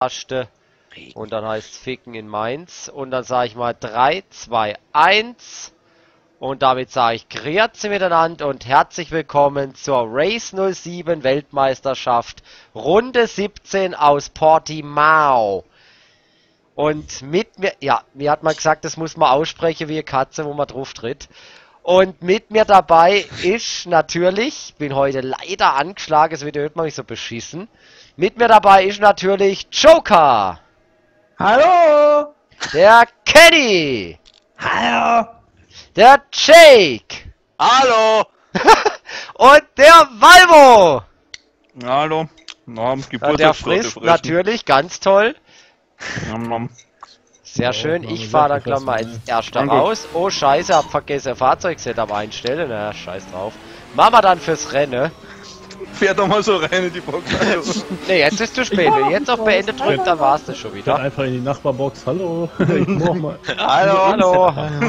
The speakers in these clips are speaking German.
Und dann heißt es Ficken in Mainz. Und dann sage ich mal 3, 2, 1. Und damit sage ich Grüezi miteinander und herzlich willkommen zur Race 07 Weltmeisterschaft Runde 17 aus Portimao. Und mit mir, ja, mir hat man gesagt, das muss man aussprechen wie eine Katze, wo man drauf tritt. Und mit mir dabei ist natürlich, bin heute leider angeschlagen, es wird hört man mich so beschissen. Mit mir dabei ist natürlich Joker. Hallo! Der Kenny. Hallo! Der Jake. Hallo! Und der Valvo. Hallo! Na, Der frisst natürlich, ganz toll. Nom. Sehr schön, ich fahre dann gleich mal als erster raus. Oh scheiße, hab vergessen Fahrzeugsetup einstellen. Na, scheiß drauf. Machen wir dann fürs Rennen. Fährt doch mal so rein in die Box. Ne, jetzt ist zu spät. Wenn jetzt auf Beende drückt, dann war's das schon wieder. Einfach in die Nachbarbox. Hallo. Ich mach mal. Hallo.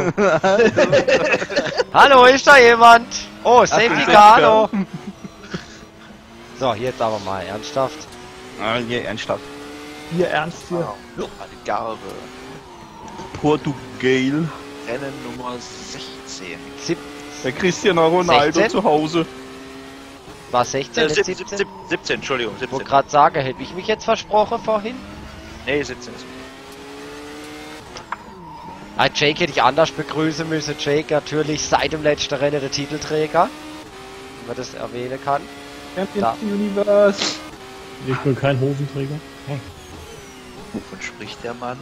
Hallo, ist da jemand? Oh, Safety Car, hallo. So, jetzt aber mal ernsthaft. Ah, hier, ernsthaft. Hier ernst hier. Eine Garbe. Portugal. Rennen Nummer 16. Der Cristiano Ronaldo 16? zu Hause. War 16 nicht 17? 17, Entschuldigung, Ich 17. wollte gerade sagen, hätte ich mich jetzt versprochen vorhin? Nee, 17 ist. Ah, Jake hätte ich anders begrüßen müssen. Jake natürlich seit dem letzten Rennen der Titelträger. Wenn man das erwähnen kann. Champions Universe. Ich bin kein Hosenträger. Wovon spricht der Mann?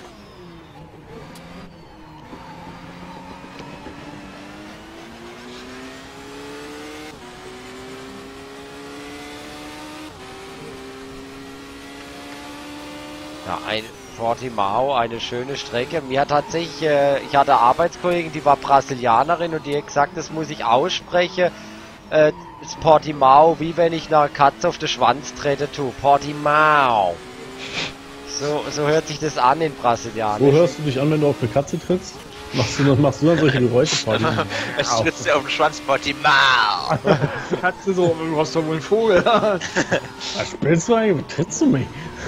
Ja, ein Portimao, eine schöne Strecke. Mir hat tatsächlich, ich hatte eine Arbeitskollegin, die war Brasilianerin und die hat gesagt, das muss ich aussprechen. Das Portimao, wie wenn ich einer Katze auf den Schwanz trete, tu. Portimao. So hört sich das an in Brasilianisch. Wo hörst du dich an, wenn du auf eine Katze trittst? Machst du dann solche Geräusche? Es trittst dir auf den Schwanz, Portimao! Katze so, du hast doch wohl einen Vogel. Was spielst du eigentlich? Wo trittst du mich?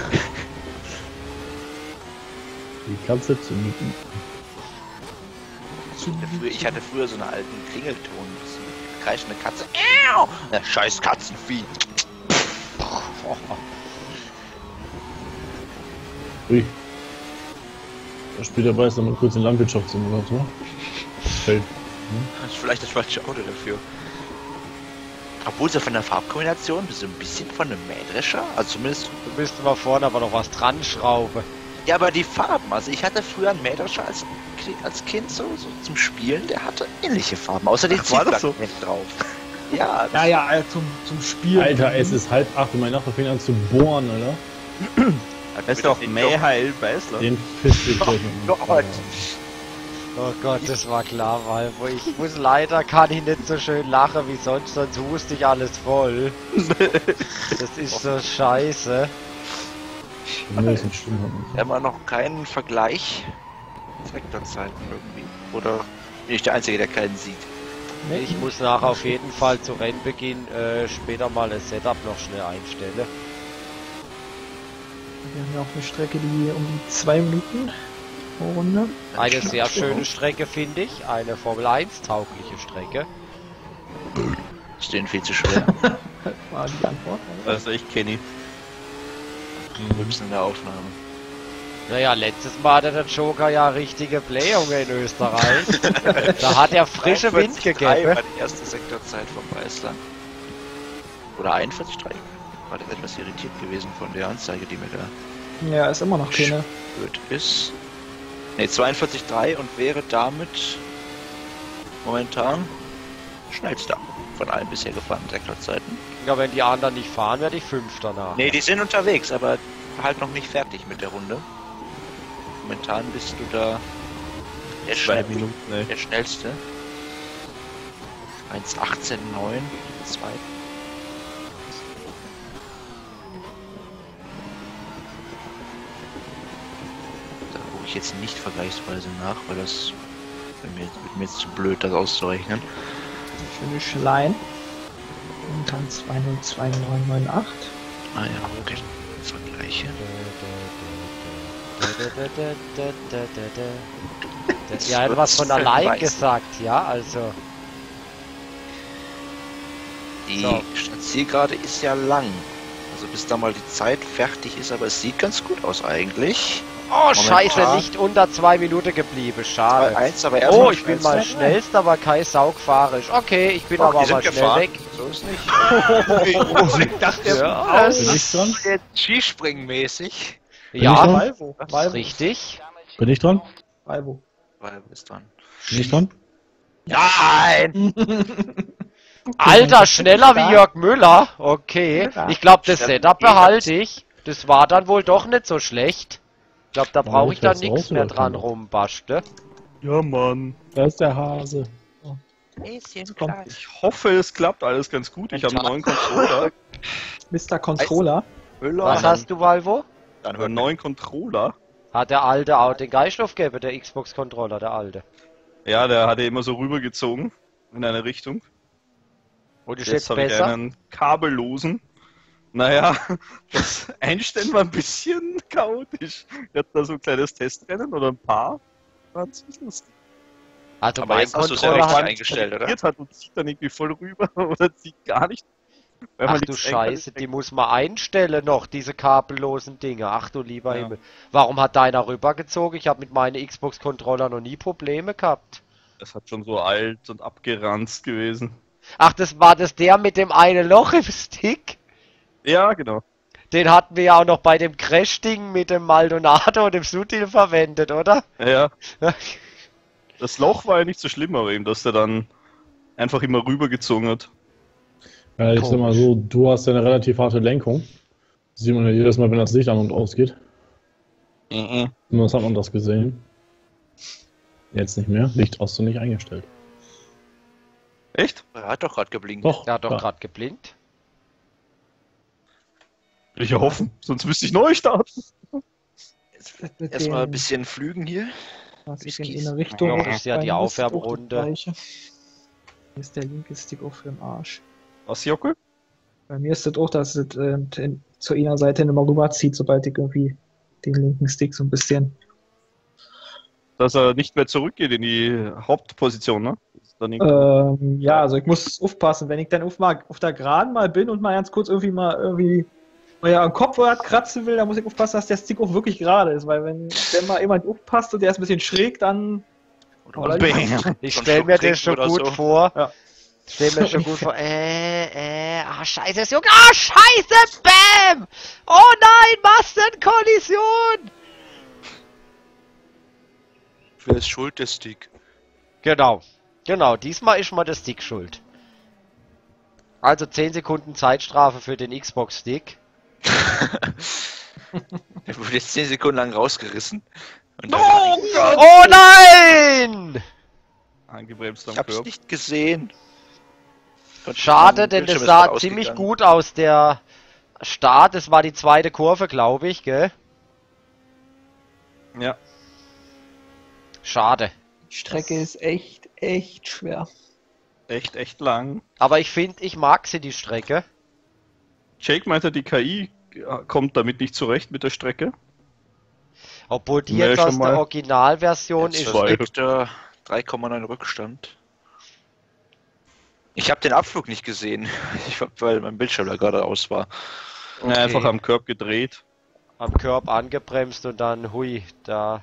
Die Katze zu mieten. Ich hatte früher so einen alten Klingelton. So eine kreischende Katze. Ja, scheiß Katzenvieh. Ui. Da spielt der Beißer mal kurz in Landwirtschaftssimulator. Fällt. Das ist vielleicht das falsche Auto dafür. Obwohl so von der Farbkombination so ein bisschen von einem Mähdrescher, also zumindest. Du müsstest mal vorne aber noch was dran schrauben. Ja, aber die Farben, also ich hatte früher einen Mähdrescher als Kind so zum Spielen, der hatte ähnliche Farben, außer den Zielflecken drauf. Ja, Ja, zum Spielen. Alter, es ist 7:30 und mein Nachbar fängt an zu bohren, Alter. Das ist doch Mähheil Beißler. Den pisst ich gleich noch. Gott. Oh Gott, das war klar, weil ich muss leider, kann ich nicht so schön lachen wie sonst huste ich alles voll. Das ist so scheiße. Nee, ist nicht schlimm. Immer noch keinen Vergleich. Sektorzeiten irgendwie. Oder bin ich der Einzige, der keinen sieht? Ich muss nachher auf jeden Fall zu Rennbeginn später mal ein Setup noch schnell einstellen. Wir haben ja auch eine Strecke, die um die 2 Minuten pro Runde. Eine sehr schöne Strecke, finde ich. Eine Formel 1 taugliche Strecke. Ist denen viel zu schwer. War die Antwort. Oder? Das ist echt Kenny. Rübsen in der Aufnahme. Naja, letztes Mal hatte der Joker ja richtige Blähungen in Österreich. Da hat er frische Wind 41,3 gegeben. war die erste Sektorzeit vom Weißland. Oder 41,3. War das etwas irritiert gewesen von der Anzeige, die mir da Ja, ist immer noch keine. gut ist. Ne, 42,3 und wäre damit momentan schnellster von allen bisher gefahrenen Sektorzeiten. Ja, wenn die anderen nicht fahren, werde ich Fünfter nach. Ne, die sind unterwegs, aber halt noch nicht fertig mit der Runde. Momentan bist du da der, 2 Minuten, ne? der schnellste. 1,18,9, 2. Da gucke ich jetzt nicht vergleichsweise nach, weil das wird mir jetzt zu blöd, das auszurechnen. Schöne Schlein. Und dann 202998. Ah ja, okay. Vergleich. Streiche. Ja, hat was von allein gesagt, ja, also. Die So. Zielgerade ist ja lang. Also bis da mal die Zeit fertig ist, aber es sieht ganz gut aus eigentlich. Oh, scheiße, Momentan. nicht unter 2 Minuten geblieben, schade. 2-1, aber erstmal Oh, ich bin mal schnellst, aber kein Saugfahrisch. Okay, ich bin aber mal schnell weg. So ist nicht. Ich dachte, Ja, Bin ich dran? Skispringen-mäßig. ja, Valvo. das ist Valvo. richtig. Bin ich dran? Valvo. Weil du bist dran. Bin ich dran? Nein! Alter, schneller wie Jörg Müller. Okay, ich glaube, das Setup behalte ich. Das war dann wohl doch nicht so schlecht. Ich glaube, da brauche ich dann fährst nichts raus, mehr oder dran kann rumbasteln. Ja, Mann. Da ist der Hase. Ich hoffe, es klappt alles ganz gut. Ich habe einen neuen Controller. Mr. Controller. Müller. Was hast du, Valvo? Dann Einen neuen Controller. Hat der alte auch den Geiststoff gegeben, der Xbox-Controller, der alte. Ja, der hatte immer so rübergezogen. In eine Richtung. Und ist Jetzt jetzt habe ich besser? einen kabellosen. Naja, das Einstellen war ein bisschen chaotisch. Ich hatte da so ein kleines Testrennen oder ein paar. War ziemlich lustig. Also Aber mein jetzt hast du es ja Controller richtig hat... eingestellt, oder? Hat und zieht dann irgendwie voll rüber oder zieht gar nicht. Weil man Ach du nichts Scheiße, ändert. die muss man einstellen noch, diese kabellosen Dinge. Ach du lieber Ja. Himmel. Warum hat deiner rübergezogen? Ich habe mit meinen Xbox-Controller noch nie Probleme gehabt. Das hat schon so alt und abgeranzt gewesen. Ach, das war das der mit dem einen Loch im Stick? Ja, genau. Den hatten wir ja auch noch bei dem Crash-Ding mit dem Maldonado und dem Sutil verwendet, oder? Ja, das Loch war ja nicht so schlimm, aber eben, dass der dann einfach immer rübergezogen hat. Ja, ich sag mal so, du hast ja eine relativ harte Lenkung. Das sieht man ja jedes Mal, wenn das Licht an und ausgeht. Was hat man das gesehen? Jetzt nicht mehr. Licht hast du nicht eingestellt. Echt? Er hat doch gerade geblinkt. Doch. Der hat doch ja. gerade geblinkt. Will ich ja hoffen, sonst müsste ich neu starten. Mit Erstmal ein dem- bisschen flügen hier. Was ich Whiskys. in eine Richtung. Ja, das ist ja die rein muss, Aufwärmrunde. auch das Gleiche. Hier ist der linke Stick auch für den Arsch. Was, Jockel? Bei mir ist das auch, dass es zur einer Seite immer rüberzieht, sobald ich irgendwie den linken Stick so ein bisschen. Dass er nicht mehr zurückgeht in die Hauptposition, ne? Das ist dann irgendwie- Ja, also ich muss aufpassen, wenn ich dann auf der Geraden mal bin und mal ganz kurz irgendwie ja, am Kopf kratzen will, dann muss ich aufpassen, dass der Stick auch wirklich gerade ist, weil wenn mal jemand aufpasst und der ist ein bisschen schräg, dann. Oder Bam. Ich So ein stell Schluck mir das trinken schon oder gut so. vor. Ja. Ich stell mir schon gut vor. Scheiße, ist Junge. Ah, scheiße, bam! Oh nein, Massenkollision! Wer ist schuld, der Stick? Genau. Genau, diesmal ist mal der Stick schuld. Also 10 Sekunden Zeitstrafe für den Xbox-Stick. Der wurde jetzt 10 Sekunden lang rausgerissen. Und dann Oh nein! Angebremst am ich hab's Körper. nicht gesehen. Schade, Mein denn das Bildschirm ist sah gerade ziemlich ausgegangen. gut aus, der Start. Das war die zweite Kurve, glaube ich, gell? Ja. Schade. Die Strecke ist echt schwer. Echt lang. Aber ich finde, ich mag sie, die Strecke. Jake meinte, die KI kommt damit nicht zurecht mit der Strecke. Obwohl die Ja, jetzt schon aus mal. der Originalversion Jetzt ist. versucht er 3,9 Rückstand. Ich habe den Abflug nicht gesehen, weil mein Bildschirm da gerade aus war. Ja, einfach am Körper gedreht. Am Körper angebremst und dann hui, da.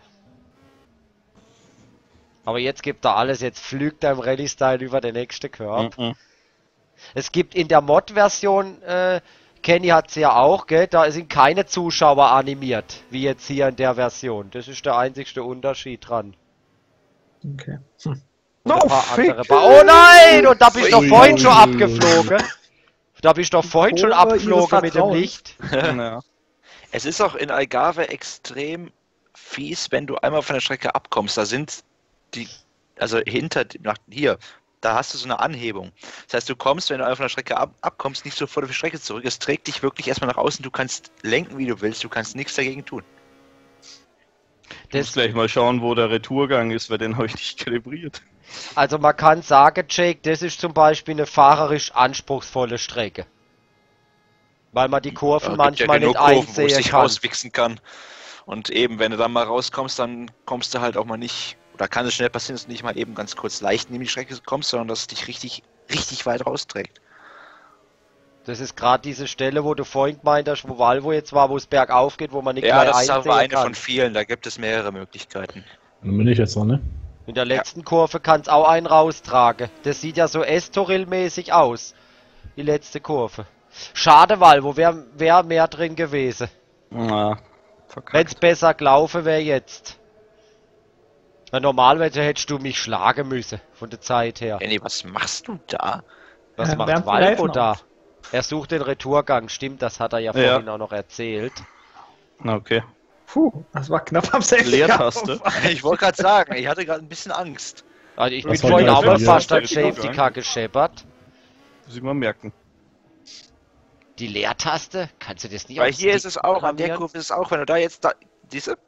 Aber jetzt gibt er alles, jetzt flügt er im Rallye-Style über den nächsten Körper. Mhm. Es gibt in der Mod-Version, Kenny hat sie ja auch, gell, da sind keine Zuschauer animiert, wie jetzt hier in der Version. Das ist der einzigste Unterschied dran. Okay. Und ein paar andere oh nein! Und da bist du doch Ui. vorhin schon abgeflogen. Da bist du doch vorhin schon Kurve abgeflogen ihres mit dem Vertrauens. Licht. Ja. Es ist auch in Algarve extrem wenn du einmal von der Strecke abkommst. Da sind die, also hier, da hast du so eine Anhebung. Das heißt, du kommst, wenn du einmal von der Strecke abkommst, nicht sofort auf die Strecke zurück. Es trägt dich wirklich erstmal nach außen. Du kannst lenken, wie du willst. Du kannst nichts dagegen tun. Ich muss gleich mal schauen, wo der Retourgang ist, weil den habe ich nicht kalibriert. Also man kann sagen, Jake, das ist zum Beispiel eine fahrerisch anspruchsvolle Strecke. Weil man die Kurven Gibt manchmal genug nicht Kurven, wo es einsehen sich kann. rauswichsen kann. Und eben, wenn du dann mal rauskommst, dann kommst du halt auch mal nicht, oder kann es schnell passieren, dass du nicht mal eben ganz kurz leicht neben die Strecke kommst, sondern dass es dich richtig, richtig weit rausträgt. Das ist gerade diese Stelle, wo du vorhin gemeint hast, wo Valvo jetzt war, wo es bergauf geht, wo man nicht Ja, gleich das ist einsehen aber eine kann. von vielen, da gibt es mehrere Möglichkeiten. Dann bin ich jetzt dran, ne? In der letzten Kurve kann es auch einen raustragen. Das sieht ja so Estoril-mäßig aus. Die letzte Kurve. Schade, Valvo, wär mehr drin gewesen. Na, Wenn es besser gelaufen wäre jetzt. Weil normalerweise hättest du mich schlagen müssen, von der Zeit her. Jenny, was machst du da? Was wärmt macht die Valvo Reifen da? auf. Er sucht den Retourgang, stimmt, das hat er ja Ja. vorhin auch noch erzählt. na okay. Puh, das war knapp am 60er. Leertaste. Ich wollte gerade sagen, ich hatte gerade ein bisschen Angst. Also ich Das bin war vorhin geil auch für mal die fast an Retourgang. Safety Car gescheppert. Muss ich mal merken. Die Leertaste? Kannst du das nicht Weil auf hier Stick ist es auch, an der programmieren? Kurve ist es auch, wenn du da jetzt da, diese?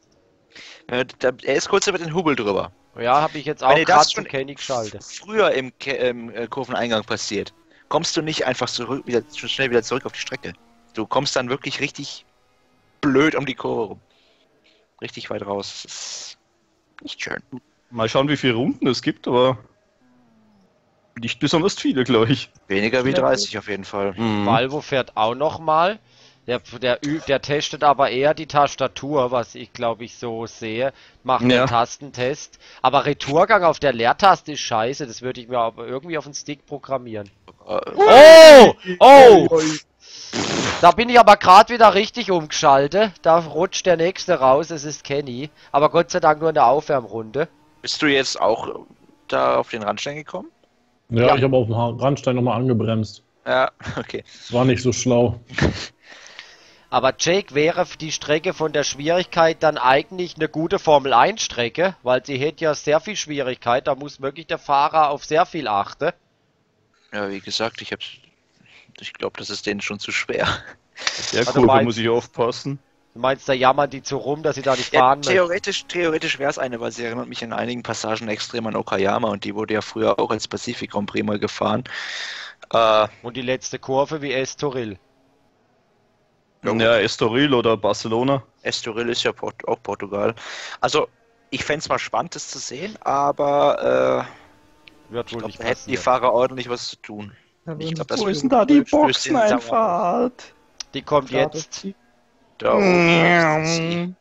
Er ist kurz über den Hubel drüber. Ja, habe ich jetzt auch Wenn dir gerade das zum schon Kenny geschaltet. früher im Kurveneingang passiert, kommst du nicht einfach schnell wieder zurück auf die Strecke. Du kommst dann wirklich richtig blöd um die Kurve rum. Richtig weit raus. Das ist nicht schön. Mal schauen, wie viele Runden es gibt, aber nicht besonders viele, glaube ich. Weniger wie Ja, 30 auf jeden Fall. Valvo fährt auch nochmal. Der testet aber eher die Tastatur, was ich glaube ich so sehe. Macht Ja. einen Tastentest. Aber Retourgang auf der Leertaste ist scheiße. Das würde ich mir aber irgendwie auf den Stick programmieren. Oh! Oh! Da bin ich aber gerade wieder richtig umgeschaltet. Da rutscht der nächste raus. Es ist Kenny. Aber Gott sei Dank nur in der Aufwärmrunde. Bist du jetzt auch da auf den Randstein gekommen? Ja, Ja. ich habe auf dem Randstein nochmal angebremst. Ja, okay. Das war nicht so schlau. Aber Jake, wäre die Strecke von der Schwierigkeit dann eigentlich eine gute Formel 1 Strecke, weil sie hätte ja sehr viel Schwierigkeit, da muss wirklich der Fahrer auf sehr viel achten. Ja, wie gesagt, ich glaube, das ist denen schon zu schwer. Der Also Kurve meinst- muss ich aufpassen. Du meinst, da jammern die zu rum, dass sie da nicht Ja, fahren möchten? theoretisch wäre es eine, weil sie erinnert mich in einigen Passagen extrem an Okayama und die wurde ja früher auch als Pacific Grand Prix mal gefahren. Und die letzte Kurve wie Estoril. Ja, Estoril oder Barcelona. Estoril ist ja auch Portugal. Also, ich fände es mal spannend, das zu sehen, aber Wird ich wohl glaube, nicht da hätten die passieren. Fahrer ordentlich was zu tun. Ich glaube, das Wo ist denn da die stößt den Boxeneinfahrt? Die kommt jetzt. Da oben.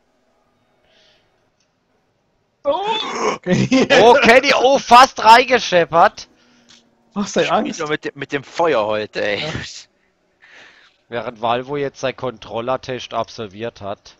Oh, Kenny, oh, fast reingescheppert. Machst du Angst? Wieder mit dem Feuer heute, ey. Während Valvo jetzt sein Controller-Test absolviert hat.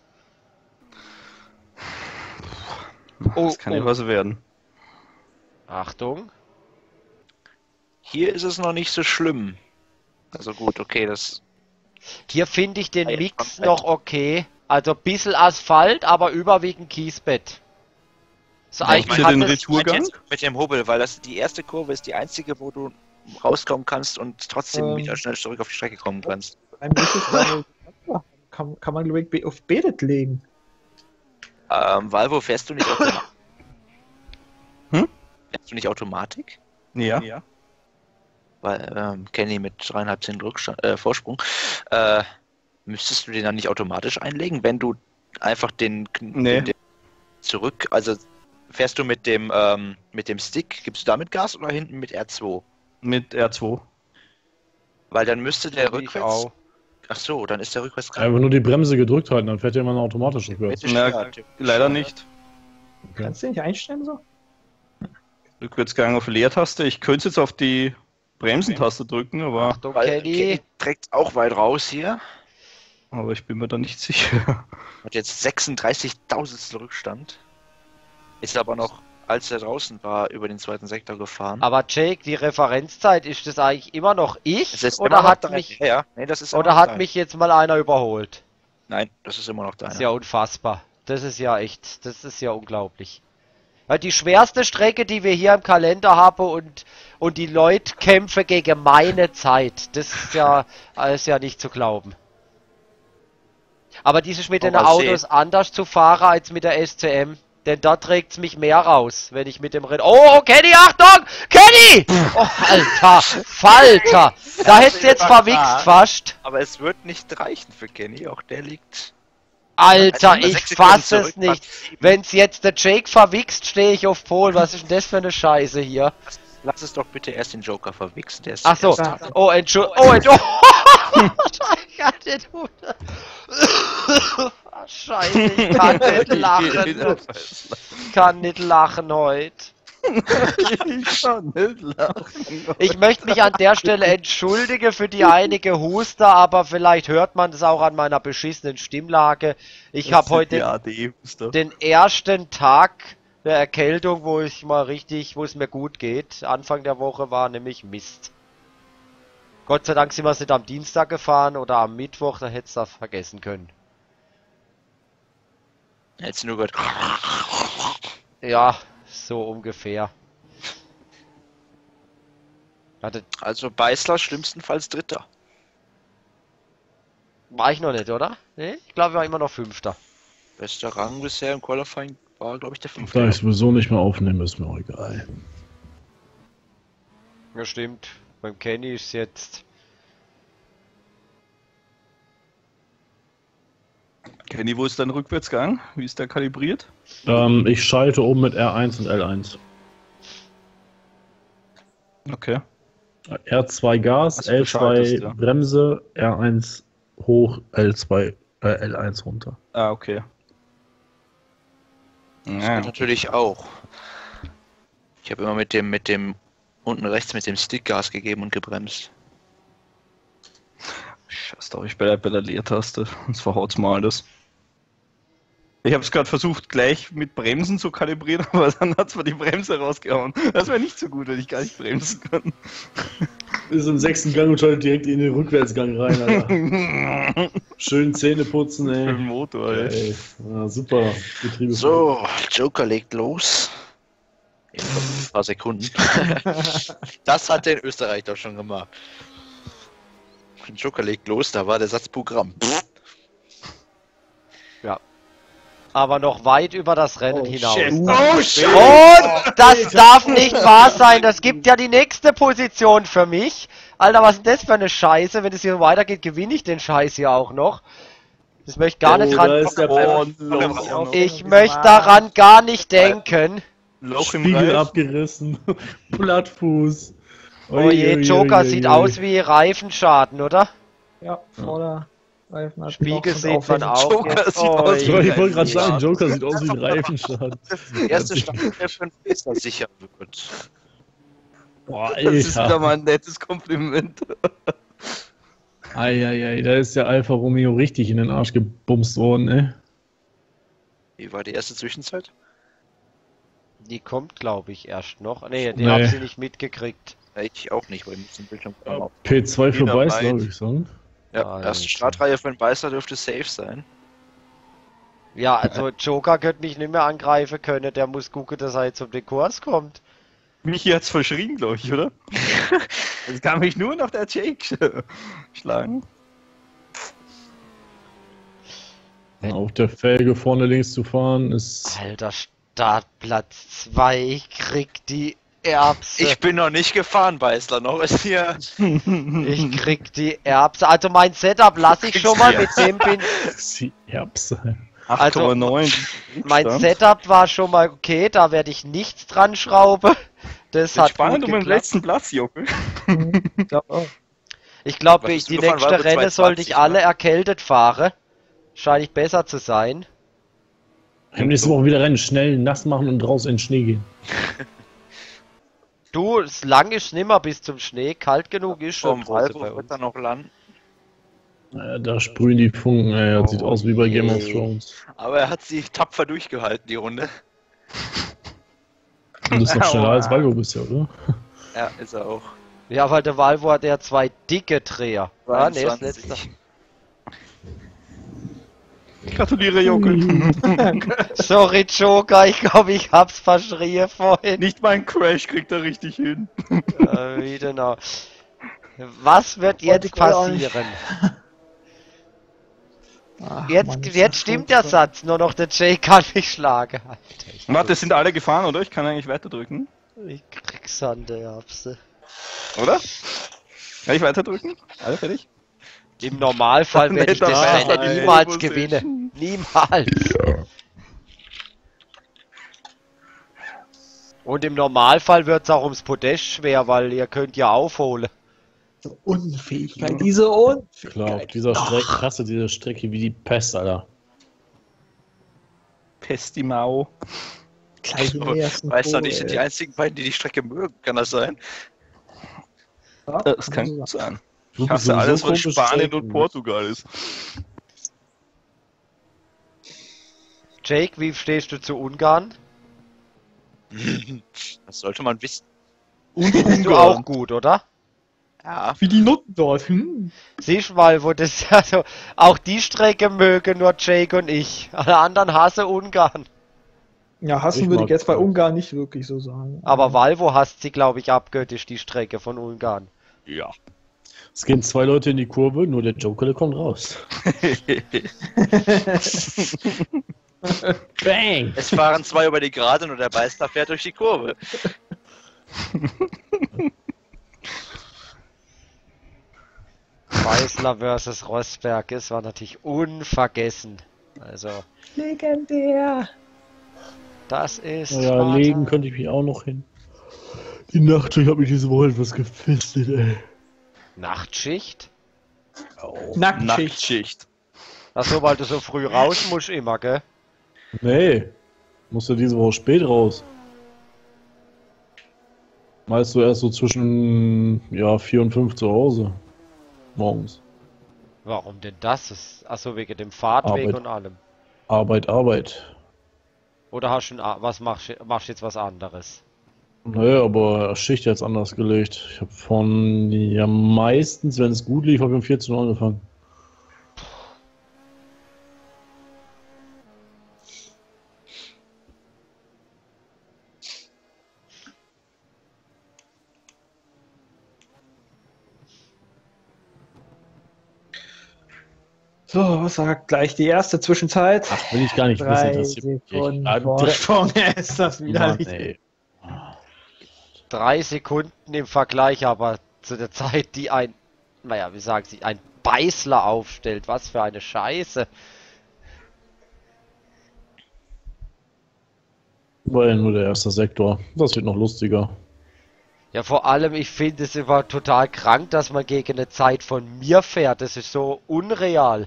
Oh, Das kann ja oh. was werden. Achtung. Hier ist es noch nicht so schlimm. Also gut, okay, das. Hier finde ich den Ah, ja, Mix komplett. noch okay. Also ein bisschen Asphalt, aber überwiegend Kiesbett. So, Ja, eigentlich meine, hat den es- Retourgang? Jetzt mit dem Hubbel, weil das die erste Kurve ist die einzige, wo du rauskommen kannst und trotzdem wieder schnell zurück auf die Strecke kommen kannst. Ein bisschen kann man, glaube ich, auf Bedet legen. Valvo, fährst du nicht Automatik? Hm? Fährst du nicht Automatik? Ja. Weil Kenny mit 3,5 Vorsprung. Müsstest du den dann nicht automatisch einlegen, wenn du einfach Nee. den zurück, also fährst du mit dem Stick, gibst du damit Gas oder hinten mit R2? Mit R2. Weil dann müsste der Ich rückwärts. auch. Ach so, dann ist der rückwärts Einfach nur die Bremse gedrückt halten, dann fährt ja immer automatisch rückwärts. Theoretisch, Na, ja, leider nicht. Kannst du den nicht einstellen so? Rückwärtsgang auf Leertaste. Ich könnte jetzt auf die Bremsentaste drücken, Achtung, Weil Kenny. Kenny trägt auch weit raus hier. aber ich bin mir da nicht sicher. Hat jetzt 36.000 Rückstand. Ist aber noch, als er draußen war, über den zweiten Sektor gefahren. Aber Jake, die Referenzzeit, ist das eigentlich immer noch ich? Es ist immer Oder noch hat dein. mich, Ja, nee, das ist immer oder noch hat dein. mich jetzt mal einer überholt? Nein, das ist immer noch Das ist deiner. ja unfassbar. Das ist ja echt, das ist ja unglaublich. Weil die schwerste Strecke, die wir hier im Kalender haben und die Leute kämpfen gegen meine Zeit, das ist ja nicht zu glauben. Aber diese mit den Mal Autos anders zu fahren als mit der SCM. Denn da trägt's mich mehr raus, wenn ich mit dem Rennen... Oh, Kenny, Achtung! Kenny! Oh, Alter, Falter! Da hättest du jetzt verwichst fast. Aber es wird nicht reichen für Kenny, auch der liegt... Alter, Also, ich 6 Sekunden fass es zurück, nicht. fast 7. Wenn's jetzt der Jake verwichst, stehe ich auf Pol. Was ist denn das für eine Scheiße hier? Lass es doch bitte erst den Joker verwichsen, der ist Ach so. zuerst dran. Oh, Entschuldigung. Oh, Scheiße, ich kann nicht lachen. Ich kann nicht lachen heute. Ich kann nicht lachen. Ich möchte mich an der Stelle entschuldigen für die einige Huster, aber vielleicht hört man das auch an meiner beschissenen Stimmlage. Ich habe heute den ersten Tag der Erkältung, wo ich mal richtig, wo es mir gut geht. Anfang der Woche war nämlich Mist. Gott sei Dank sind wir nicht am Dienstag gefahren oder am Mittwoch, da hättest du das vergessen können. Jetzt nur gehört. Ja, so ungefähr. Warte, Also Beißler schlimmstenfalls Dritter. war ich noch nicht, oder? Nee, ich glaube, wir waren immer noch Fünfter. Bester Rang bisher im Qualifying war, glaube ich, der Da 5. ich sowieso nicht mehr aufnehme, ist mir auch egal. Ja, stimmt. Beim Kenny ist jetzt... Kenny, wo ist dein Rückwärtsgang? Wie ist der kalibriert? Ich schalte oben mit R1 und L1. Okay. R2 Gas, Also du schaltest, L2 ja. Bremse, R1 hoch, L1 runter. Ah, okay. Das Ja, geht natürlich auch. Ich habe immer mit dem unten rechts mit dem Stick Gas gegeben und gebremst. Scheiß doch, ich bei der Leertaste. Sonst verhaut's mal alles. Ich habe es gerade versucht, gleich mit Bremsen zu kalibrieren, aber dann hat's mir die Bremse rausgehauen. Das wäre nicht so gut, wenn ich gar nicht bremsen kann. Ist im 6. Gang und schaltet direkt in den Rückwärtsgang rein, Alter. Schön Zähne putzen, Für den ey. Motor, ey. Ey, ja, super Getriebe. So, Joker legt los. In ein paar Sekunden. Das hat der in Österreich doch schon gemacht. Joker legt los, da war der Satz Programm. Aber noch weit über das Rennen hinaus. Oh, shit! Und das darf nicht wahr sein. Das gibt ja die nächste Position für mich. Alter, was ist denn das für eine Scheiße? Wenn es hier weitergeht, gewinne ich den Scheiß hier auch noch. Das möchte ich gar nicht da dran. ist der Ich möchte daran gar nicht denken. Loch im Spiegel Reifen. abgerissen. Plattfuß. Oh je, Joker sieht aus wie Reifenschaden, oder? Ja, Vorderreifen hat Spiegel noch sieht man auch. Joker jetzt. sieht aus je. wie Ich wollte gerade Ja. sagen, Joker sieht aus wie ein Reifenschaden. Der erste Stand, der für einen Pacer sicher wird. Boah, Das ist wieder Alter. mal ein nettes Kompliment. Eieiei, da ist der Alfa Romeo richtig in den Arsch gebumst worden, ey. Wie war die erste Zwischenzeit? Die kommt, glaube ich, erst noch. Nee, die Nee. haben sie nicht mitgekriegt. Ich auch nicht, weil ich den Bildschirm auf. P2 für Wieder Beißler, weit. würde ich sagen. Ja, Alter. erste Startreihe für den Beißer dürfte safe sein. Ja, also Joker könnte mich nicht mehr angreifen können. Der muss gucken, dass er jetzt um den Kurs kommt. Michi hat's verschrien, glaube ich, oder? Es kann mich nur noch der Jake schlagen. Auf der Felge vorne links zu fahren ist. Alter, Startplatz 2. Ich krieg die Erbse. Ich bin noch nicht gefahren, Beißler. Noch ist hier. Ich krieg die Erbse. Also mein Setup lasse ich schon mal. Mit dem bin. Die Erbse. 8,9. Mein Stand. Setup war schon mal okay. Da werde ich nichts dran schrauben. Das hat Spannend gut um den geklappt. letzten Platz, Jockel. Ich glaube auch. Ich glaube, Was bist die du gefahren? nächste War Rennen 220, sollte ich ne? alle erkältet fahren. Scheint ich besser zu sein. Nächste Woche wieder rennen, schnell nass machen und raus in den Schnee gehen. Du, es lang ist nimmer bis zum Schnee. Kalt genug ist schon Vom draußen bei Walbruch uns. wird dann noch landen. Da sprühen die Funken, ey. Das sieht Oh aus wie bei Game of je. Thrones. Aber er hat sie tapfer durchgehalten, die Runde. Und das ist noch schneller als Valgo bisher, oder? Ja, ist er auch. Ja, weil der Valvo hat ja zwei dicke Dreher. Ah, nee, das 22. letzte. Gratuliere, Jockel. Sorry, Joker, ich glaube, ich hab's verschrien vorhin. Nicht mein Crash kriegt er richtig hin. Wie genau. Was wird jetzt ich auch nicht. passieren? Ach, Jetzt, Mann, ist jetzt das stimmt furchtbar. der Satz, nur noch der Jay kann mich schlagen. Alter, Warte, sind alle gefahren, oder? Ich kann eigentlich weiterdrücken. ich krieg Sanderbse. Oder? Kann ich weiterdrücken? Alle fertig? Im Normalfall werde ich das Netter Rennen Mann, niemals ey, gewinnen. Niemals. Und im Normalfall wird es auch ums Podest schwer, weil ihr könnt ja aufholen. So Unfähigkeit, diese Unfähigkeit. Klar, auf dieser Strecke, krasse diese Strecke wie die Pest, Alter. Pestimau. Gleich im ersten Weißt du, Tor, die sind ey. die einzigen beiden, die die Strecke mögen. Kann das sein? Ja, Das kann gut sein. Du Ich bist hasse alles, was sowieso Spanien komisch, und Portugal ist. Jake, wie stehst du zu Ungarn? Das sollte man wissen. Bist du auch gut, oder? Ja. Wie die Nutten dort. Siehst du mal, wo das, also, auch die Strecke mögen nur Jake und ich. Alle anderen hassen Ungarn. Ja, hassen Ich würde mag ich jetzt bei das. Ungarn nicht wirklich so sagen. Aber Valvo hasst sie, glaube ich, abgöttisch, die Strecke von Ungarn. Ja. Es gehen zwei Leute in die Kurve, nur der Joker, der kommt raus. Bang! Es fahren zwei über die Gerade und der Beißler fährt durch die Kurve. Weißler versus Rosberg, das war natürlich unvergessen. Also, Legendär. das ist. Ja, Sparta. legen könnte ich mich auch noch hin. Die Nachtschicht hat mich diese Woche etwas gefesselt, ey. Nachtschicht? Nacktschicht. Nachtschicht. Achso, weil du so früh raus musst immer, gell? Nee, musste diese Woche spät raus. Meist du erst so zwischen 4 und 5 zu Hause. Morgens. Warum denn das? Achso, wegen dem Fahrtweg Arbeit. und allem. Arbeit. Oder hast du was machst jetzt was anderes? Naja, aber Schicht jetzt anders gelegt. Ich habe meistens, wenn es gut lief, habe ich um 14 Uhr angefangen. So, was sagt gleich die erste Zwischenzeit? Ach, will ich gar nicht 3 wissen. Sekunden Mann, Vorsprung. Ist das widerlich. ey. 3 Sekunden im Vergleich aber zu der Zeit, die ein Beißler aufstellt. Was für eine Scheiße. War ja nur der erste Sektor. Das wird noch lustiger. Ja, vor allem, ich finde es immer total krank, dass man gegen eine Zeit von mir fährt. Das ist so unreal.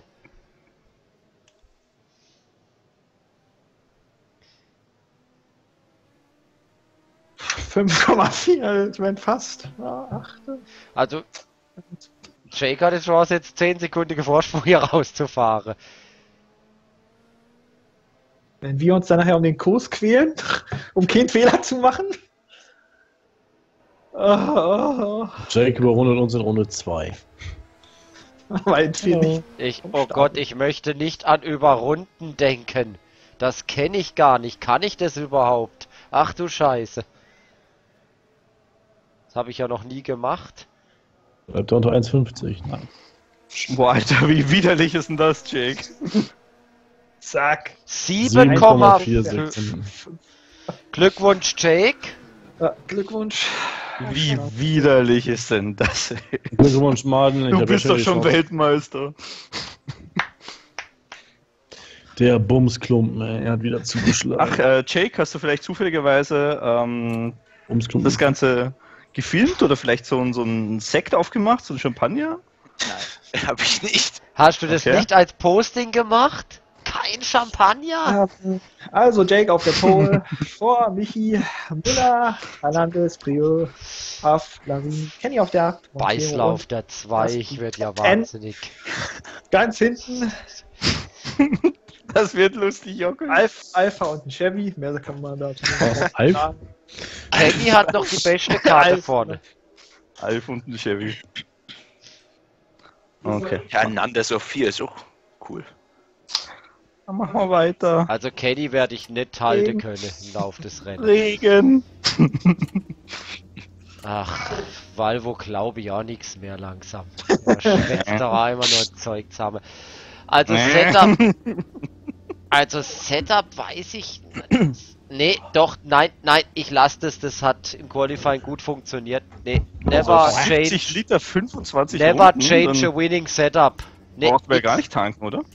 5,4, ich mein fast. Also, Jake hat die Chance, jetzt 10-sekündige Vorsprung hier rauszufahren. Wenn wir uns dann nachher um den Kurs quälen, um keinen Fehler zu machen. Jake überrundet uns in Runde 2. Weit viel nicht. Oh Gott, ich möchte nicht an Überrunden denken. Das kenne ich gar nicht. Kann ich das überhaupt? Ach du Scheiße. Das habe ich ja noch nie gemacht. Bleibt er unter 1,50. Nein. Boah, Alter, wie widerlich ist denn das, Jake? Zack. 7,46. Glückwunsch, Jake. Ja, Glückwunsch. Wie widerlich ist denn das, ey? Glückwunsch, Maden. Du bist doch schon Weltmeister. Der Bumsklumpen, ey. Er hat wieder zugeschlagen. Ach, Jake, hast du vielleicht zufälligerweise Bumsklumpen. das Ganze gefilmt oder vielleicht so ein Sekt aufgemacht, so ein Champagner? Nein, hab ich nicht. Hast du das Okay. nicht als Posting gemacht? Kein Champagner? Also Jake auf der Pole, vor Michi, Müller, Hernandez, Prieur, Haff, Larin, Kenny auf der 8. Beißler auf der 2, ich werde ja 10. wahnsinnig. Ganz hinten Das wird lustig, Jockel. Alpha und ein Chevy, mehr kann man dazu Alf? sagen. Kenny hat noch die beste Karte vorne. Alf und ein Chevy. Okay. Ja, Nandes auf 4 ist auch cool. Dann machen wir weiter. Also Kenny werde ich nicht halten können im Laufe des Rennens. Regen. Ach, Valvo glaube ich auch nichts mehr langsam. Der schwätzt doch immer nur Zeug zusammen. Also Setup. Also Setup weiß ich. Nee, doch, nein, ich lasse das. Das hat im Qualifying gut funktioniert. Nee, never 50 change. Liter, 25 Never Runden, change dann a winning Setup. Nee, braucht man ja nix. gar nicht tanken, oder?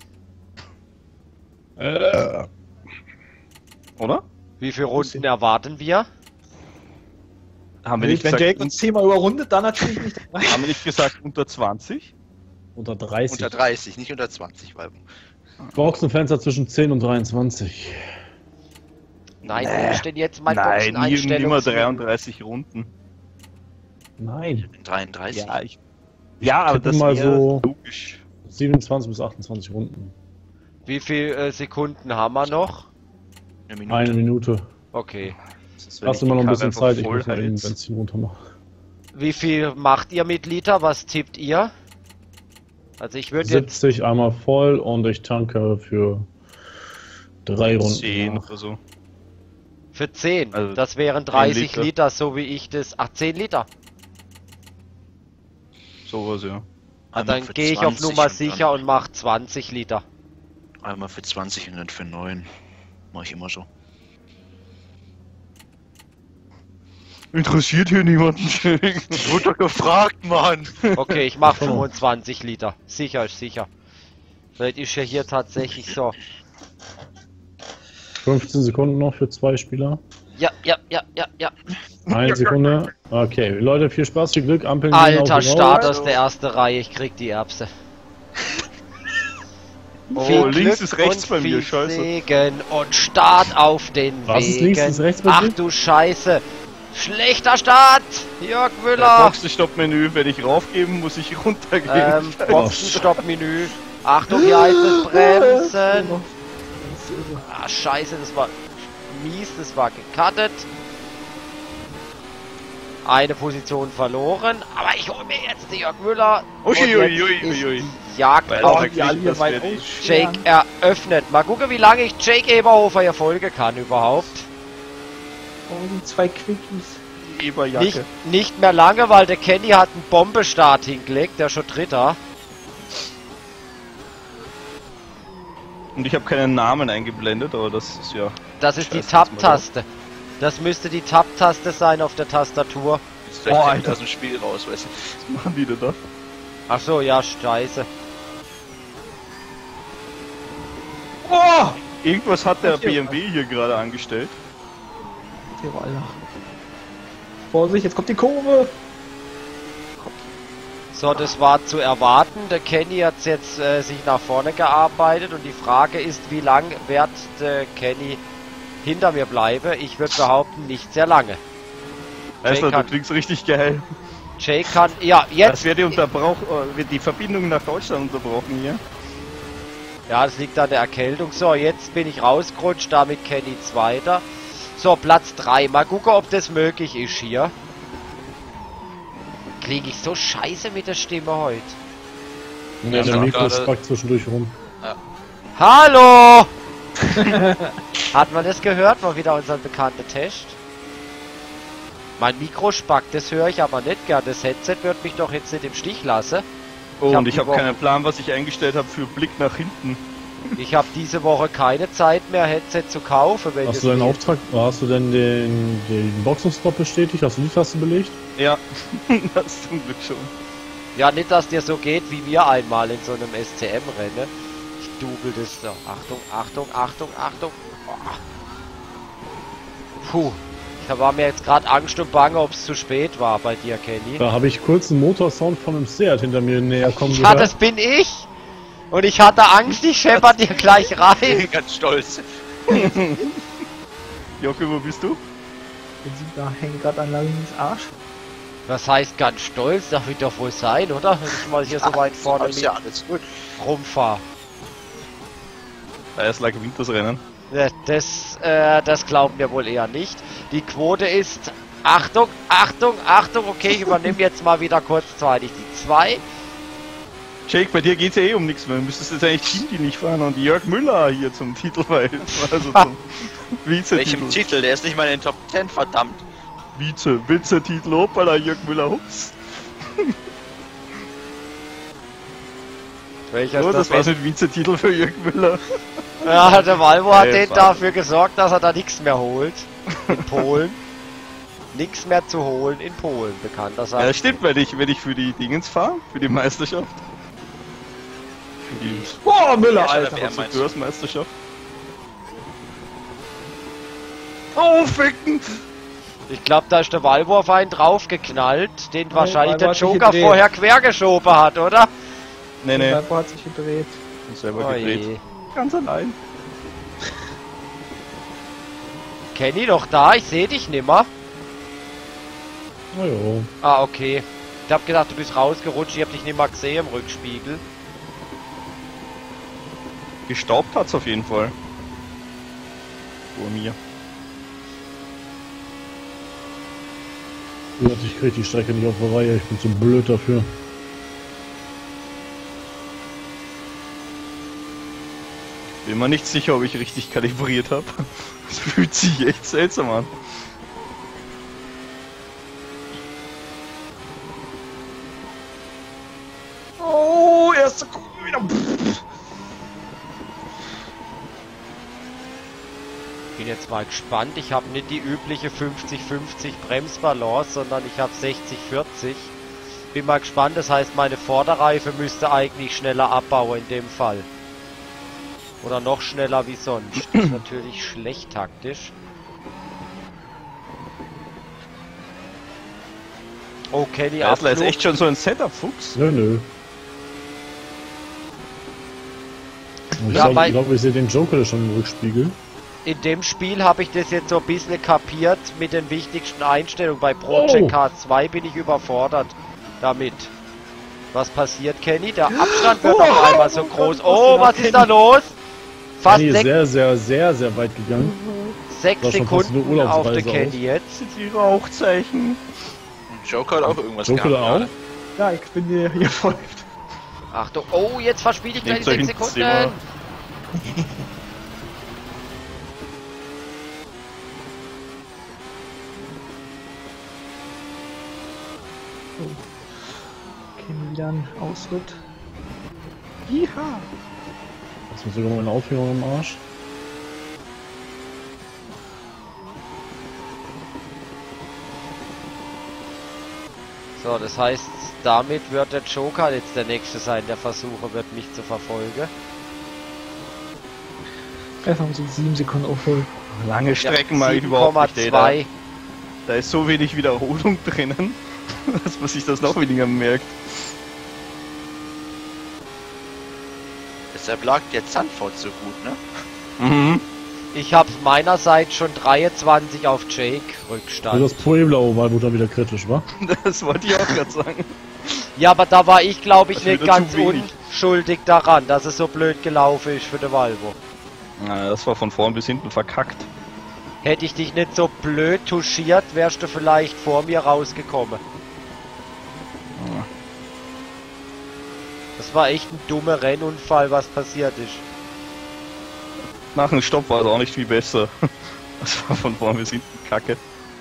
Oder? Wie viele Runden erwarten wir? Haben wir nicht Wenn gesagt, Jake uns 10-mal überrundet, dann natürlich nicht dabei. haben wir nicht gesagt unter 20? Unter 30. Unter 30, nicht unter 20, weil Boxenfenster zwischen 10 und 23. Nein, wo ist denn jetzt mein Nein, nie immer Boxeneinstellungs- 33 Runden. Nein. 33. Ja, aber tippe das mal wäre so- logisch. 27 bis 28 Runden. Wie viele Sekunden haben wir noch? Eine Minute. Eine Minute. Okay. Hast immer noch ein bisschen Zeit, ich muss mal mal den Benzin runter machen. Wie viel macht ihr mit Liter? Was tippt ihr? Also ich würde jetzt 70 einmal voll und ich tanke für 3 Runden. 10 nach. oder so. für 10. Also Das wären 30 Liter. Liter, so wie ich das. Ach, 10 Liter. Sowas, ja. Ah, Einmal dann für gehe ich auf 20 Nummer und sicher dann und mache 20 Liter. Einmal für 20 und dann für 9. Mach ich immer so. Interessiert hier niemanden. Wurde gefragt, Mann! Okay, ich mache 25 Liter. Sicher ist sicher. Vielleicht ist ja hier tatsächlich so. 15 Sekunden noch für 2 Spieler. Ja. 1 Sekunde. Okay, Leute, viel Spaß, viel Glück. Ampeln gehen Alter, auf die Start Raus. aus der ersten Reihe. Ich krieg die Erbse. Oh, Viel links Glück ist rechts und bei mir, viel scheiße. Segen und Start auf den Was ist Wegen. links, ist rechts bei Ach dir? du Scheiße. Schlechter Start. Jörg Der Müller. Boxenstopp-Menü, wenn ich raufgeben, muss ich runtergehen. Boxenstopp-Menü. Achtung, hier heißt es Bremsen. Ah, scheiße, das war mies, das war gecuttet. Eine Position verloren, aber ich hole mir jetzt den Jörg Müller. Und jetzt Uiuiuiui. ist die Jagd Weil auf er Die alle hier das weit wird- Jake eröffnet. Mal gucken, wie lange ich Jake Eberhofer hier folgen kann überhaupt. Oh, die 2 Quickies. Eberjacke. Nicht mehr lange, weil der Kenny hat einen Bombestart hingelegt, der ist schon Dritter. Und ich habe keinen Namen eingeblendet, aber das ist ja... Das ist die Scheiße, jetzt mal Tab-Taste. Das müsste die Tab-Taste sein auf der Tastatur. Jetzt Oh, vielleicht Alter. aus dem Spiel raus, weißt du. Was machen die denn da? Ach so, ja, scheiße. Oh! Irgendwas hat der Ach, hier. BMW hier gerade angestellt. Alter. Vorsicht, jetzt kommt die Kurve. So, das war zu erwarten. Der Kenny hat jetzt sich nach vorne gearbeitet und die Frage ist, wie lang wird der Kenny hinter mir bleiben? Ich würde behaupten, nicht sehr lange. Also, du kann- klingst richtig geil. Jake kann, ja, Das jetzt, wird wird die Verbindung nach Deutschland unterbrochen hier. ja, das liegt an der Erkältung. So, jetzt bin ich rausgerutscht, damit Kenny Zweiter. So, Platz 3. Mal gucken, ob das möglich ist hier. Klinge ich so scheiße mit der Stimme heute. Ne, Ja, der so Mikro gerade- spackt zwischendurch rum. Hallo! Hat man das gehört? War wieder unser bekannter Test. Mein Mikro spackt, das höre ich aber nicht gern. Das Headset wird mich doch jetzt nicht im Stich lassen. Oh, Ich hab und ich die habe Woche- keinen Plan, was ich eingestellt habe für Blick nach hinten. Ich habe diese Woche keine Zeit mehr, Headset zu kaufen. Wenn Hast es du deinen geht. Auftrag, hast du denn den Boxenstopp bestätigt? Hast du die Taste belegt? Ja, das zum Glück schon. Ja, nicht, dass dir so geht wie mir einmal in so einem SCM-Rennen. Ich double das so. Achtung. Boah. Puh. Ich war mir jetzt gerade Angst und Bange, ob es zu spät war bei dir, Kenny. Da habe ich kurz einen Motorsound von einem Seat hinter mir näher kommen Ja, das bin ich. Und ich hatte Angst, ich schepper dir gleich rein. Ganz stolz. Jocke, wo bist du? Den sieht da hängt gerade an Lalins Arsch. Das heißt ganz stolz, darf ich doch wohl sein, oder? Wenn ich mal hier so weit vorne Ist ja alles gut. rumfahre. Es lag Wintersrennen. Ja, das glauben wir wohl eher nicht. Die Quote ist... Achtung, okay, ich übernehme jetzt mal wieder kurzzeitig die 2. Jake, bei dir geht's ja eh um nichts mehr. Du müsstest jetzt eigentlich Team nicht fahren und Jörg Müller hier zum Titel verhelfen. Also zum Welchem Vize-Titel. Titel? Der ist nicht mal in den Top 10, verdammt. Vize-Titel, hoppala, Jörg Müller, hups. Welcher So, ist das war so ein Vize-Titel für Jürgen Müller. Ja, der Valvo hat Ey, den Wahnsinn. dafür gesorgt, dass er da nichts mehr holt. In Polen. Nichts mehr zu holen in Polen, bekannter Ja, sein. das stimmt, wenn ich für die Dingens fahre, für die Meisterschaft. Für die Boah, Müller, Ja, Alter. wer meinst du? Konstrukteursmeisterschaft. Aufwecken! Ich glaube, da ist der Valvo auf einen draufgeknallt, den wahrscheinlich Valvo der hat sich Joker gedreht. vorher quergeschoben hat, oder? Nee, Der nee, Valvo hat sich gedreht. ist selber Oh gedreht. je. Ganz allein. Kenny noch da? Ich sehe dich nimmer. Na jo. Ah, okay. Ich hab gedacht, du bist rausgerutscht, ich hab dich nimmer gesehen im Rückspiegel. Gestaubt hat's auf jeden Fall. Vor mir. Wie gesagt, ich krieg die Strecke nicht auf der Reihe, ich bin zu blöd dafür. Bin mir nicht sicher, ob ich richtig kalibriert habe. Das fühlt sich echt seltsam an. Oh, erste Kurve wieder. Bin jetzt mal gespannt. Ich habe nicht die übliche 50-50 Bremsbalance, sondern ich habe 60-40. Bin mal gespannt, das heißt, meine Vorderreife müsste eigentlich schneller abbauen in dem Fall. Oder noch schneller wie sonst. Das ist natürlich schlecht taktisch. Oh, Kenny, Eisler ist Abflug. echt schon so ein Setup-Fuchs. Nö. Ich Ja, glaube, weil- ich sehe den Joker schon im Rückspiegel. In dem Spiel habe ich das jetzt so ein bisschen kapiert mit den wichtigsten Einstellungen. Bei Project K2 bin ich überfordert damit. Was passiert, Kenny? Der Abstand wird auf einmal so groß. Oh, was ist da los? Fast Kenny ist sehr weit gegangen. 6 war schon fast eine Sekunden auf der Urlaubsreise Kenny jetzt. Sind die Rauchzeichen? Joker hat auch irgendwas Joker gehabt. auch? gerade. Ja, ich bin dir hier folgt. Achtung, oh, jetzt verspiele ich gleich Nehmt euch 6 ein Sekunden. Zimmer. Okay, wieder ein Ausritt. Jiha! Das ist sogar meine Aufhängung im Arsch. So, das heißt, damit wird der Joker jetzt der nächste sein, der versuchen wird, mich zu verfolgen. Erstmal muss ich 7 Sekunden aufholen. Lange Strecken mag ich überhaupt nicht. 7,2. Ey, da ist so wenig Wiederholung drinnen, dass man sich das noch weniger merkt. Deshalb lag der Zandvoort so gut, ne? Mhm. Ich habe meinerseits schon 23 auf Jake Also Rückstand. das Puebla-Oval wurde dann wieder kritisch, wa? Das wollte ich auch gerade sagen. Ja, aber da war ich, glaube ich, Das nicht wieder ganz zu wenig. unschuldig daran, dass es so blöd gelaufen ist für den Valvo. Na, das war von vorn bis hinten verkackt. Hätte ich dich nicht so blöd touchiert, wärst du vielleicht vor mir rausgekommen. Ja. Das war echt ein dummer Rennunfall, was passiert ist. Nach dem Stopp war es auch nicht viel besser. Das war von vorn bis hinten kacke.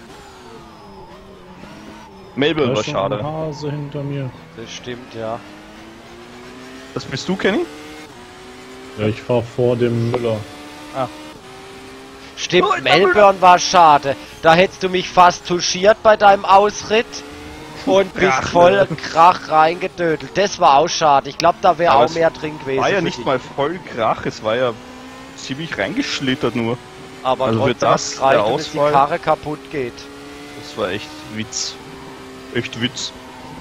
Melbourne Da war ist schon ein schade. Hase hinter mir. Das stimmt, ja. Das bist du, Kenny? Ja, ich fahr vor dem Müller. Stimmt, Oh, Melbourne war schade. Da hättest du mich fast touchiert bei deinem Ausritt und bist Ach, voll ne. Krach reingedödelt. Das war auch schade. Ich glaube, da wäre Aber auch es mehr drin gewesen. War ja für nicht dich. mal voll Krach, es war ja ziemlich reingeschlittert nur. Aber also für trotzdem das, reicht, der bis die Ausfall- Karre kaputt geht. Das war echt Witz. Echt Witz.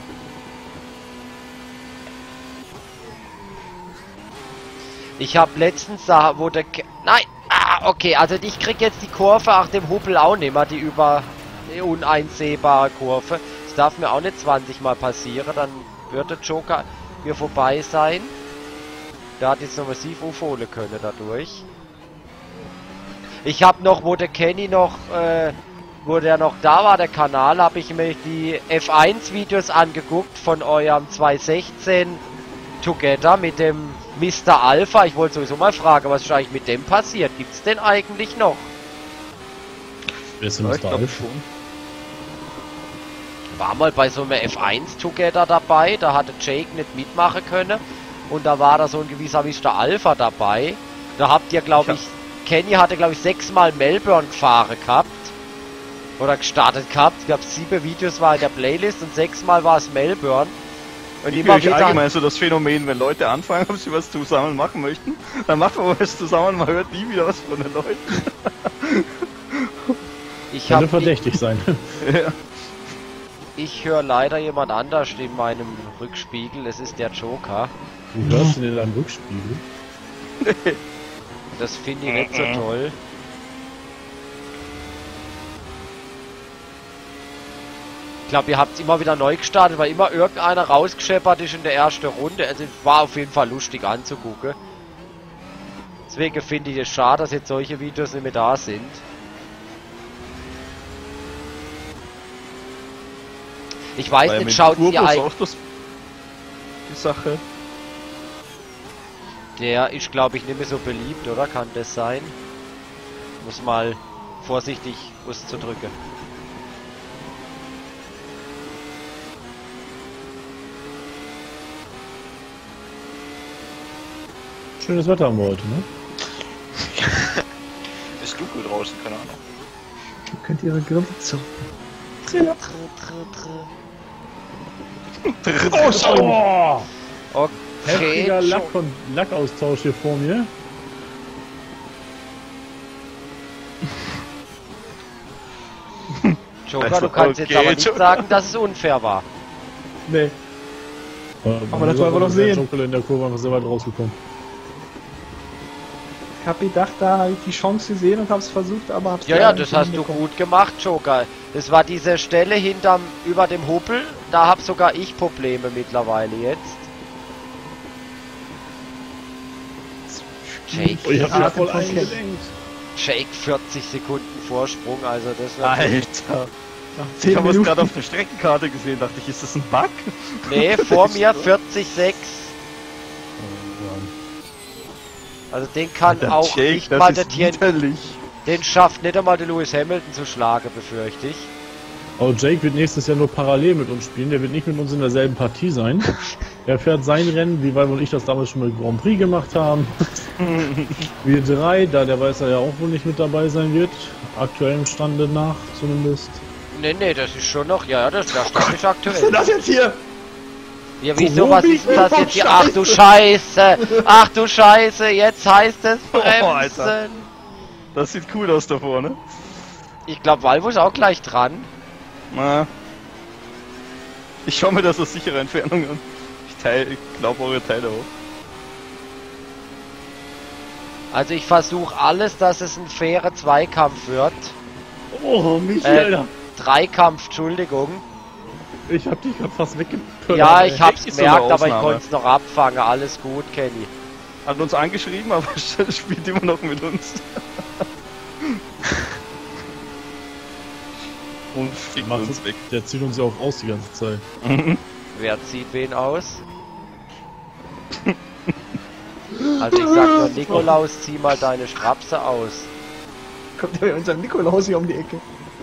Ich habe letztens da, wo der... Nein! Ah, okay, also ich krieg jetzt die Kurve nach dem Hubbel auch nicht mehr, die uneinsehbare Kurve. Das darf mir auch nicht 20 Mal passieren, dann wird der Joker mir vorbei sein. Der hat jetzt noch massiv aufholen können dadurch. Ich habe noch, wo der Kenny noch, wo der noch da war, der Kanal, habe ich mir die F1-Videos angeguckt von eurem 216 Together mit dem Mr. Alpha. Ich wollte sowieso mal fragen, was ist eigentlich mit dem passiert? Gibt's den eigentlich noch? Wer ist denn Ja, das ich da? glaube schon. War mal bei so einem F1 Together dabei, da hatte Jake nicht mitmachen können. und da war da so ein gewisser Mr. Alpha dabei. Da habt ihr, glaube ich, Kenny hatte, glaube ich, 6-mal Melbourne gefahren gehabt. Oder gestartet gehabt. Ich glaube, 7 Videos war in der Playlist und 6-mal war es Melbourne. Und Ich immer bin wieder... allgemein so das Phänomen, wenn Leute anfangen, ob sie was zusammen machen möchten, dann macht man was zusammen, man hört nie wieder was von den Leuten. Ich Könnte hab verdächtig sein. Ja. Ich höre leider jemand anders in meinem Rückspiegel. Es ist der Joker. Du hörst ihn in deinem Rückspiegel. Das finde ich nicht so toll. Ich glaube, ihr habt immer wieder neu gestartet, weil immer irgendeiner rausgescheppert ist in der ersten Runde. Also es war auf jeden Fall lustig anzugucken. Deswegen finde ich es schade, dass jetzt solche Videos nicht mehr da sind. Ich weiß Weil nicht, mit schaut Turbos ihr eigentlich... auch die Sache. Der ist, glaube ich, nicht mehr so beliebt, oder? Kann das sein? Muss mal vorsichtig auszudrücken. Schönes Wetter haben wir heute, ne? Ist dunkel draußen, keine Ahnung. Könnt ihr ihre Grille zocken? Oh, schau! Okay, Heftiger Lackaustausch hier vor mir. Joker, du kannst jetzt aber nicht sagen, dass es unfair war. Nee. Aber das wollen wir doch sehen. Joker in der Kurve einfach sehr weit rausgekommen. Ich hab gedacht, da habe ich die Chance gesehen und hab's versucht, aber hab's Ja, leider ja, nicht das hast du hinbekommen. gut gemacht, Joker. Das war diese Stelle über dem Huppel. Da hab sogar ich Probleme mittlerweile jetzt. Jake, Oh, ich hab wieder voll von eingelenkt. Jake 40 Sekunden Vorsprung, also das war... Alter. Nach Ich 10 habe es Minuten. gerade auf der Streckenkarte gesehen, dachte ich, ist das ein Bug? Nee, vor mir 40,6. Also den kann Der auch Jake, nicht das mal ist der Tier... widerlich. Den schafft nicht einmal der Lewis Hamilton zu schlagen, befürchte ich. Oh, Jake wird nächstes Jahr nur parallel mit uns spielen. Der wird nicht mit uns in derselben Partie sein. Er fährt sein Rennen, wie Valve und ich das damals schon mit Grand Prix gemacht haben. Wir 3, da der weiß er ja auch wohl nicht mit dabei sein wird. Aktuellem Stande nach zumindest. Nee, das ist schon noch... Ja, der Stand ist Was ist aktuell. denn das jetzt hier? Ja, wieso, was ist denn das jetzt hier? Ach du Scheiße! Ach du Scheiße, jetzt heißt es Alter. bremsen! Das sieht cool aus da vorne. Ich glaube, Valvo ist auch gleich dran. Na. Ich schaue mir das aus sicherer Entfernung an. Ich glaube eure Teile auch. Also ich versuche alles, dass es ein fairer Zweikampf wird. Oh, Michael, Dreikampf, Entschuldigung. ich hab dich gerade fast weggepöllert. Ja, ey. ich hab's ist so eine gemerkt, aber ich Ausnahme. konnte es noch abfangen. Alles gut, Kenny. Hat uns angeschrieben, aber spielt immer noch mit uns. Und fickt Macht uns weg. Der zieht uns ja auch aus die ganze Zeit. Wer zieht wen aus? Also ich sag nur, Nikolaus, zieh mal deine Strapse aus. Kommt ja mit unserem Nikolaus hier um die Ecke.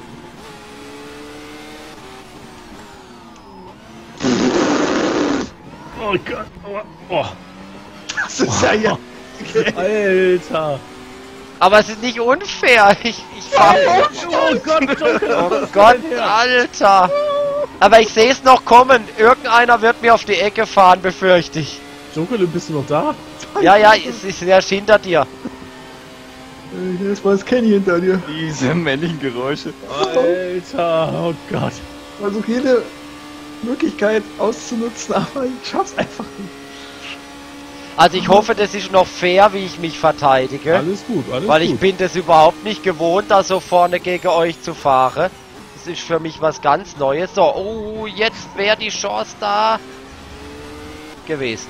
Oh Gott, oh. Das ist ja hier. Alter. Aber es ist nicht unfair. Ich fahr... Oh Gott, Oh Gott, Alter. Aber ich sehe es noch kommen. Irgendeiner wird mir auf die Ecke fahren, befürchte ich. Joker, bist du noch da? Ja, es ist erst hinter dir. Jetzt war das Kenny hinter dir. Diese männlichen Geräusche. Alter, oh Gott. Versuch jede Möglichkeit auszunutzen, aber ich schaff's einfach nicht. Also ich hoffe, das ist noch fair, wie ich mich verteidige. Alles gut, alles Weil ich gut. bin das überhaupt nicht gewohnt, da so vorne gegen euch zu fahren. Das ist für mich was ganz Neues. So, oh, jetzt wäre die Chance da gewesen.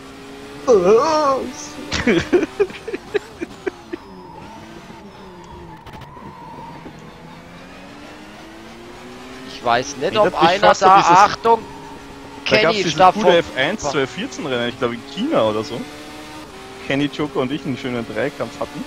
Ich weiß nicht, Ich ob hab mich einer fast da... auf dieses- Achtung! Da gab Kenny es ist dieses da gute vor... F1 2014 Rennen, ich glaube in China oder so. Kenny, Joker und ich einen schönen Dreikampf hatten.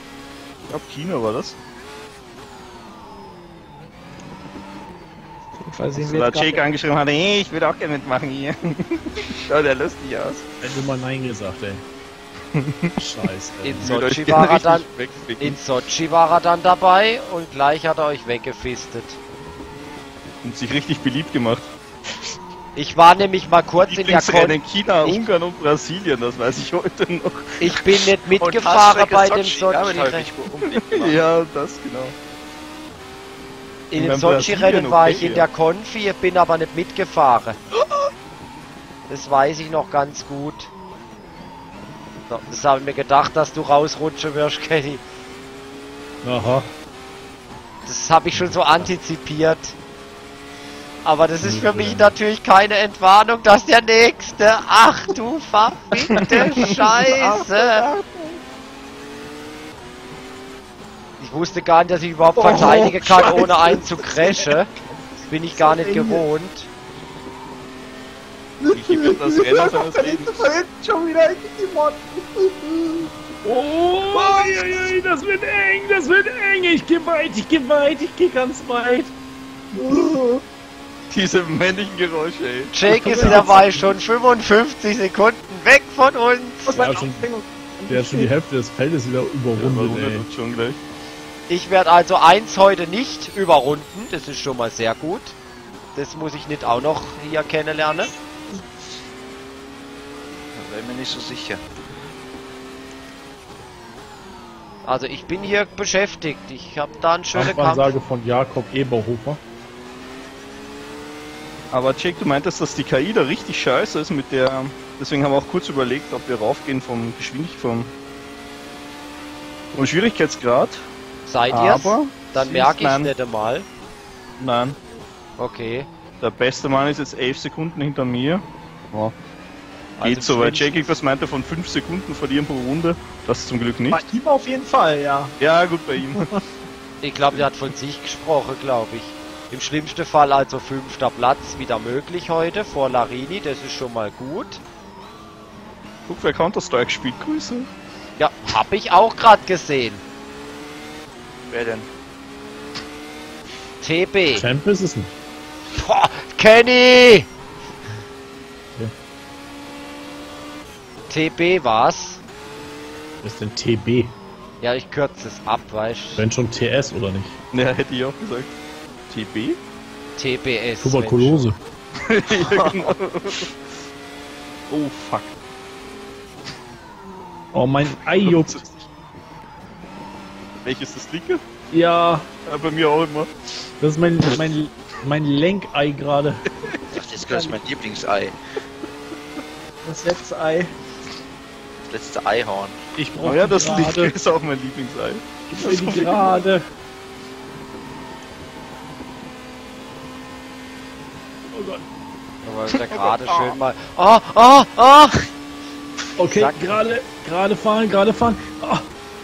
Ich glaube China war das. Versehen Da hat Jake angeschrieben hat, hey, ich will auch gerne mitmachen hier. Schaut ja lustig aus. Hätte mal Nein gesagt, ey. Scheiße. Ey. In Sochi war er dann dabei und gleich hat er euch weggefistet. Und sich richtig beliebt gemacht. Ich war nämlich mal kurz in der in China, Ungarn und Brasilien, das weiß ich heute noch. Ich bin nicht mitgefahren bei dem Sochi-Rennen. Ja, das genau. In dem Sochi-Rennen war ich in der Konfi, bin aber nicht mitgefahren. Das weiß ich noch ganz gut. So, das habe ich mir gedacht, dass du rausrutschen wirst, Kenny. Aha. Das habe ich schon so antizipiert. Aber das ist für mich natürlich keine Entwarnung, dass der Nächste... Ach du verfickte Scheiße! Ich wusste gar nicht, dass ich überhaupt verteidigen kann, ohne einen zu crashen. Das bin ich gar nicht gewohnt. Ich gebe das Rennen seines Lebens. Schon wieder die Mod. Oh, das wird eng, das wird eng. Ich geh weit, ich geh ganz weit. Diese männlichen Geräusche, ey. Jake ist dabei schon 55 Sekunden weg von uns. Der hat schon die Hälfte des Feldes wieder überrundet, ey. Schon gleich. Ich werde also 1 heute nicht überrunden, das ist schon mal sehr gut. Das muss ich nicht auch noch hier kennenlernen. Da bin ich mir nicht so sicher. Also ich bin hier beschäftigt, ich habe da einen schönen Kampf. Kampfansage von Jakob Eberhofer. Aber Jake, du meintest, dass die KI da richtig scheiße ist mit der... Deswegen haben wir auch kurz überlegt, ob wir raufgehen vom Schwierigkeitsgrad. Seid ihr's? Aber... Dann merke ich nein. nicht einmal. Nein. Okay. Der beste Mann ist jetzt 11 Sekunden hinter mir. Ja. Also Geht so, weil Jake irgendwas meinte von 5 Sekunden verlieren pro Runde. Das ist zum Glück nicht. Bei ihm auf jeden Fall, ja. Ja, gut bei ihm. Ich glaube, der hat von sich gesprochen, glaube ich. Im schlimmsten Fall also 5. Platz wieder möglich heute vor Larini, das ist schon mal gut. Guck, wer Counter-Strike spielt. Grüße. Ja, habe ich auch gerade gesehen. Wer denn? TB. Champ ist es nicht. Boah, Kenny! Ja. TB war's. Was ist denn TB? Ja, ich kürze es ab, weißt du. Wenn schon TS oder nicht? Ja, hätte ich auch gesagt. TB? TBS. Tuberkulose. Ja, genau. Oh, fuck. Oh, mein Ei juckt. Welches ist das linke? Ja, Ja, bei mir auch immer. das ist mein Lenkei gerade. Ach, das ist mein Lieblingsei. Das letzte Ei. Das letzte Eihorn. Ich Oh brauche ja, das linke gerade. ist auch mein Lieblingsei. Gib mir die gerade. Oh Gott. Aber ist ja gerade schön mal. Oh! Okay, Sack. gerade fahren. Oh.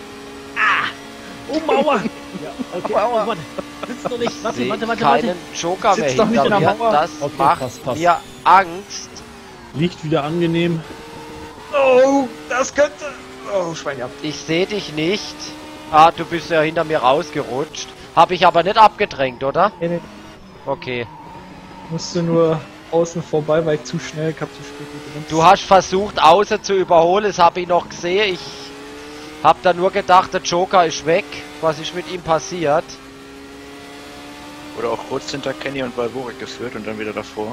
Oh, Mauer! Ja, okay. Oh, warte. Sitzt noch nicht. Sehe Warte. keinen Joker mehr Sitzt doch nicht hinter in der mir. Mauer. Das Okay, macht passt. mir Angst. Liegt wieder angenehm. Oh, das könnte... Oh, Schwein ab. Ich sehe dich nicht. Ah, du bist ja hinter mir rausgerutscht. Habe ich aber nicht abgedrängt, oder? Nee. Okay. Musste nur außen vorbei, weil ich zu schnell, ich hab zu spät gedrückt. Du hast versucht, außen zu überholen, das habe ich noch gesehen. Ich habe da nur gedacht, der Joker ist weg. Was ist mit ihm passiert? Oder auch kurz hinter Kenny und Valvorek geführt und dann wieder davor.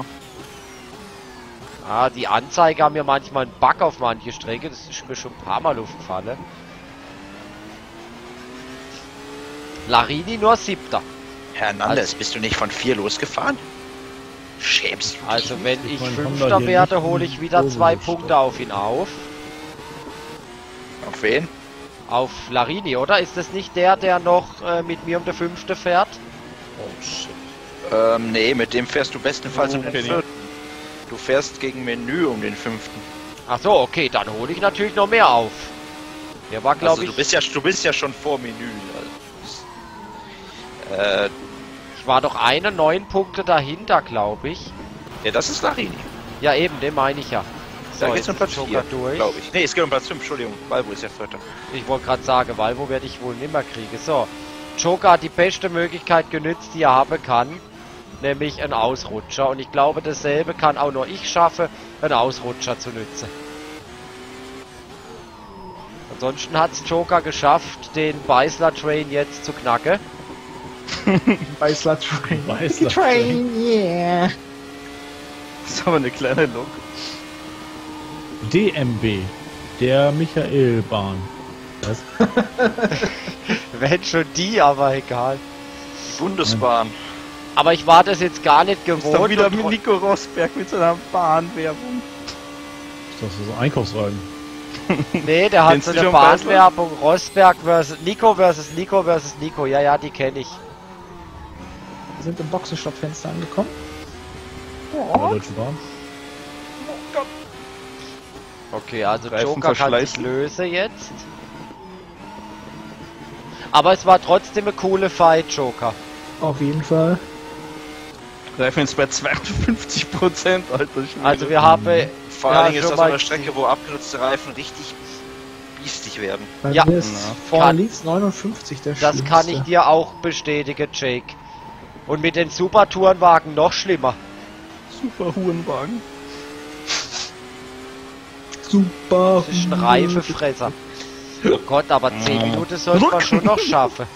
Ah, die Anzeige haben mir manchmal einen Bug auf manche Strecke. Das ist mir schon ein paar Mal aufgefallen. Larini nur 7. Hernandez, bist du nicht von 4 losgefahren? Schämst du dich? Also wenn ich mein 5. Honda hier werde, nicht hole in ich die wieder Kurve 2 gestoppt. Punkte auf ihn auf. Auf wen? Auf Larini, oder? Ist das nicht der, der noch mit mir um der 5. fährt? Oh shit. Nee, mit dem fährst du bestenfalls um den Kenny. 4. Du fährst gegen Menü um den 5. Ach so, okay, dann hole ich natürlich noch mehr auf. Der war, glaube Also ich... du bist ja schon vor Menü. Ich war doch 9 Punkte dahinter, glaube ich. Ja, das ist Larini. Ja eben, den meine ich ja. Da geht's jetzt um ist Platz der 4, Joker durch. glaube ich. Nee, es geht um Platz 5, Entschuldigung. Valvo ist ja 4. Ich wollte gerade sagen, Valvo werde ich wohl nimmer kriegen. So, Joker hat die beste Möglichkeit genützt, die er haben kann. nämlich ein Ausrutscher. Und ich glaube, dasselbe kann auch nur ich schaffen, einen Ausrutscher zu nützen. Ansonsten hat es Joker geschafft, den Beißler Train jetzt zu knacken. Beißler Train. Beißler Train, yeah. Das ist aber eine kleine Lok. DMB, der Michaelbahn. Was? Wenn schon die, aber egal. Bundesbahn. Aber ich war das jetzt gar nicht Ist doch gewohnt. wieder und mit Nico Rosberg mit seiner Bahnwerbung. Das ist ein Einkaufswagen. Nee, der hat Kennst so du eine schon Bahnwerbung. Rosberg versus Nico versus Nico versus Nico. Ja, ja, die kenne ich. Wir sind im Boxenstoppfenster angekommen. Bei der Deutschen Bahn. Okay, also Reifen Joker kann sich verschleißen. lösen jetzt. Aber es war trotzdem eine coole Fight, Joker. Auf jeden Fall. Reifen jetzt bei 52%, alter Schwede. Also wir haben Vor Ja, allen Dingen ist schon das so mal eine Strecke, wo abgenutzte Reifen richtig biestig werden. Bei Ja. mir ist Na. vorne Kann- links 59 der das kann ich schlimmste. dir auch bestätigen, Jake. Und mit den Super-Tourenwagen noch schlimmer. Super Hurenwagen. Super. Das ist ein Reifefresser. Oh Gott, aber 10 Minuten sollten wir schon noch schaffen.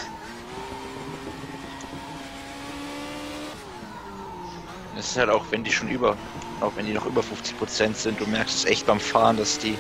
Es ist halt auch, wenn die schon auch wenn die noch über 50% sind, du merkst es echt beim Fahren, dass die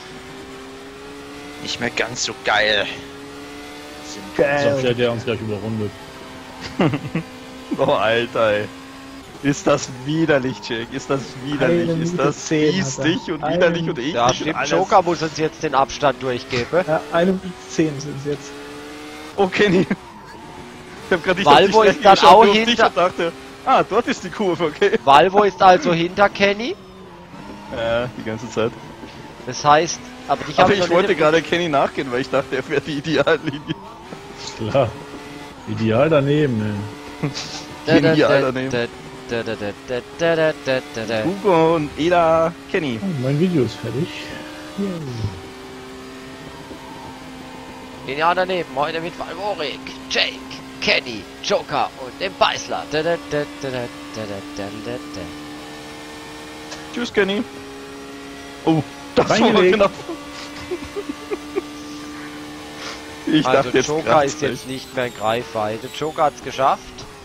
nicht mehr ganz so geil sind. So Geil. fährt der uns gleich überrundet. Oh, Alter, ey. Ist das widerlich, Jake? Ist das widerlich? Eine Ist Minute das 10 biestig hat er. und widerlich Eine- und eklig Ja, und stimmt. alles? Joker muss uns jetzt den Abstand durchgeben. Ja, 1 Minute 10 sind es jetzt. Oh, Kenny. Ich hab grad nicht Valvo auf die ist Strecke dann geschaut, auch nur auf dich hinter- und dachte, ah, dort ist die Kurve, okay. Valvo ist also hinter Kenny. Ja, die ganze Zeit. Das heißt, aber dich Aber habe ich noch wollte nicht- gerade Kenny nachgehen, weil ich dachte, er fährt die Ideallinie. Klar. Ideal daneben, ey. Genial daneben. Hugo und Eda, Kenny. Oh, mein Video ist fertig. Genial daneben, heute mit Valvorik, Jake, Kenny, Joker und dem Beißler. Tschüss, Kenny. Oh, das war Reingelegt. knapp. Ich Also dachte jetzt Joker grad ist jetzt nicht mehr in Greifweite. Joker hat's geschafft.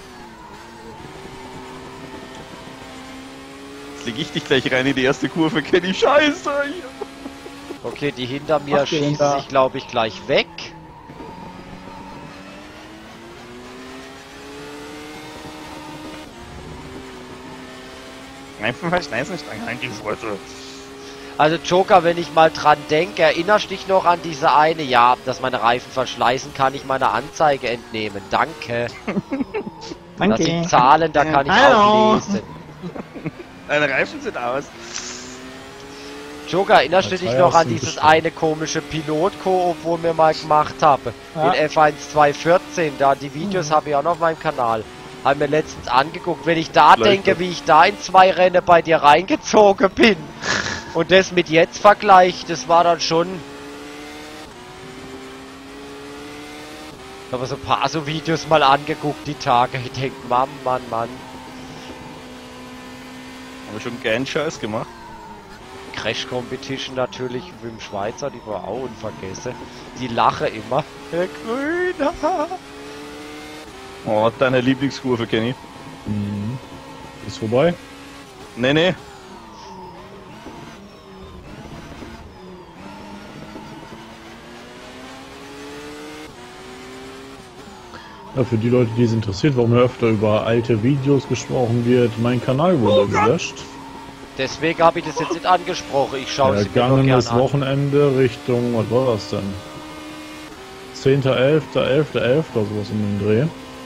Jetzt leg ich dich gleich rein in die erste Kurve, Kenny. Scheiße. Okay, die hinter mir Macht ihr denn schießen da? sich, glaube ich, gleich weg. Einfach verschleißen, Stange rein die Furze. Also Joker, wenn ich mal dran denke, erinnerst dich noch an diese eine? Ja, dass meine Reifen verschleißen, kann ich meiner Anzeige entnehmen. Danke. Das sind Zahlen, da kann ich Hallo. auch lesen. Deine Reifen sind aus. Joker, erinnerst du Als dich noch an Feierabend dieses bestimmt. eine komische Pilot-Koop, wo wir mal gemacht haben? Ja. In F1 214, da die Videos habe ich auch noch auf meinem Kanal. Haben wir letztens angeguckt. Wenn ich da Vielleicht denke, wie ich da in 2 Rennen bei dir reingezogen bin und das mit jetzt vergleicht, das war dann schon... Ich habe so ein paar so Videos mal angeguckt, die Tage. Ich denke, Mann. Haben wir schon einen geilen Scheiß gemacht. Crash Competition natürlich mit dem Schweizer, die war auch unvergessen. Die lache immer. Herr Grüner. Oh, deine Lieblingskurve, Kenny. Mhm. Ist vorbei. Nee, nee. Ja, für die Leute, die es interessiert, warum ja öfter über alte Videos gesprochen wird, mein Kanal wurde gelöscht. Deswegen habe ich das jetzt nicht angesprochen. Ich schaue sie mir nur gern Vergangenes an. Wochenende Richtung, was war das denn? 10.11., 11.11. sowas um den Dreh.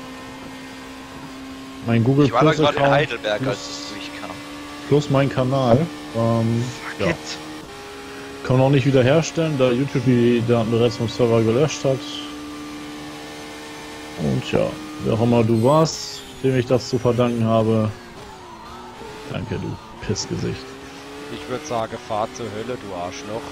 Mein Google Ich war da Plus gerade in Account Heidelberg, als es durchkam. plus mein Kanal. Ja. Kann man auch nicht wiederherstellen, da YouTube die Daten bereits vom Server gelöscht hat. Und ja, wer auch immer du warst, dem ich das zu verdanken habe. Danke, du Pissgesicht. Ich würde sagen, fahr zur Hölle, du Arschloch.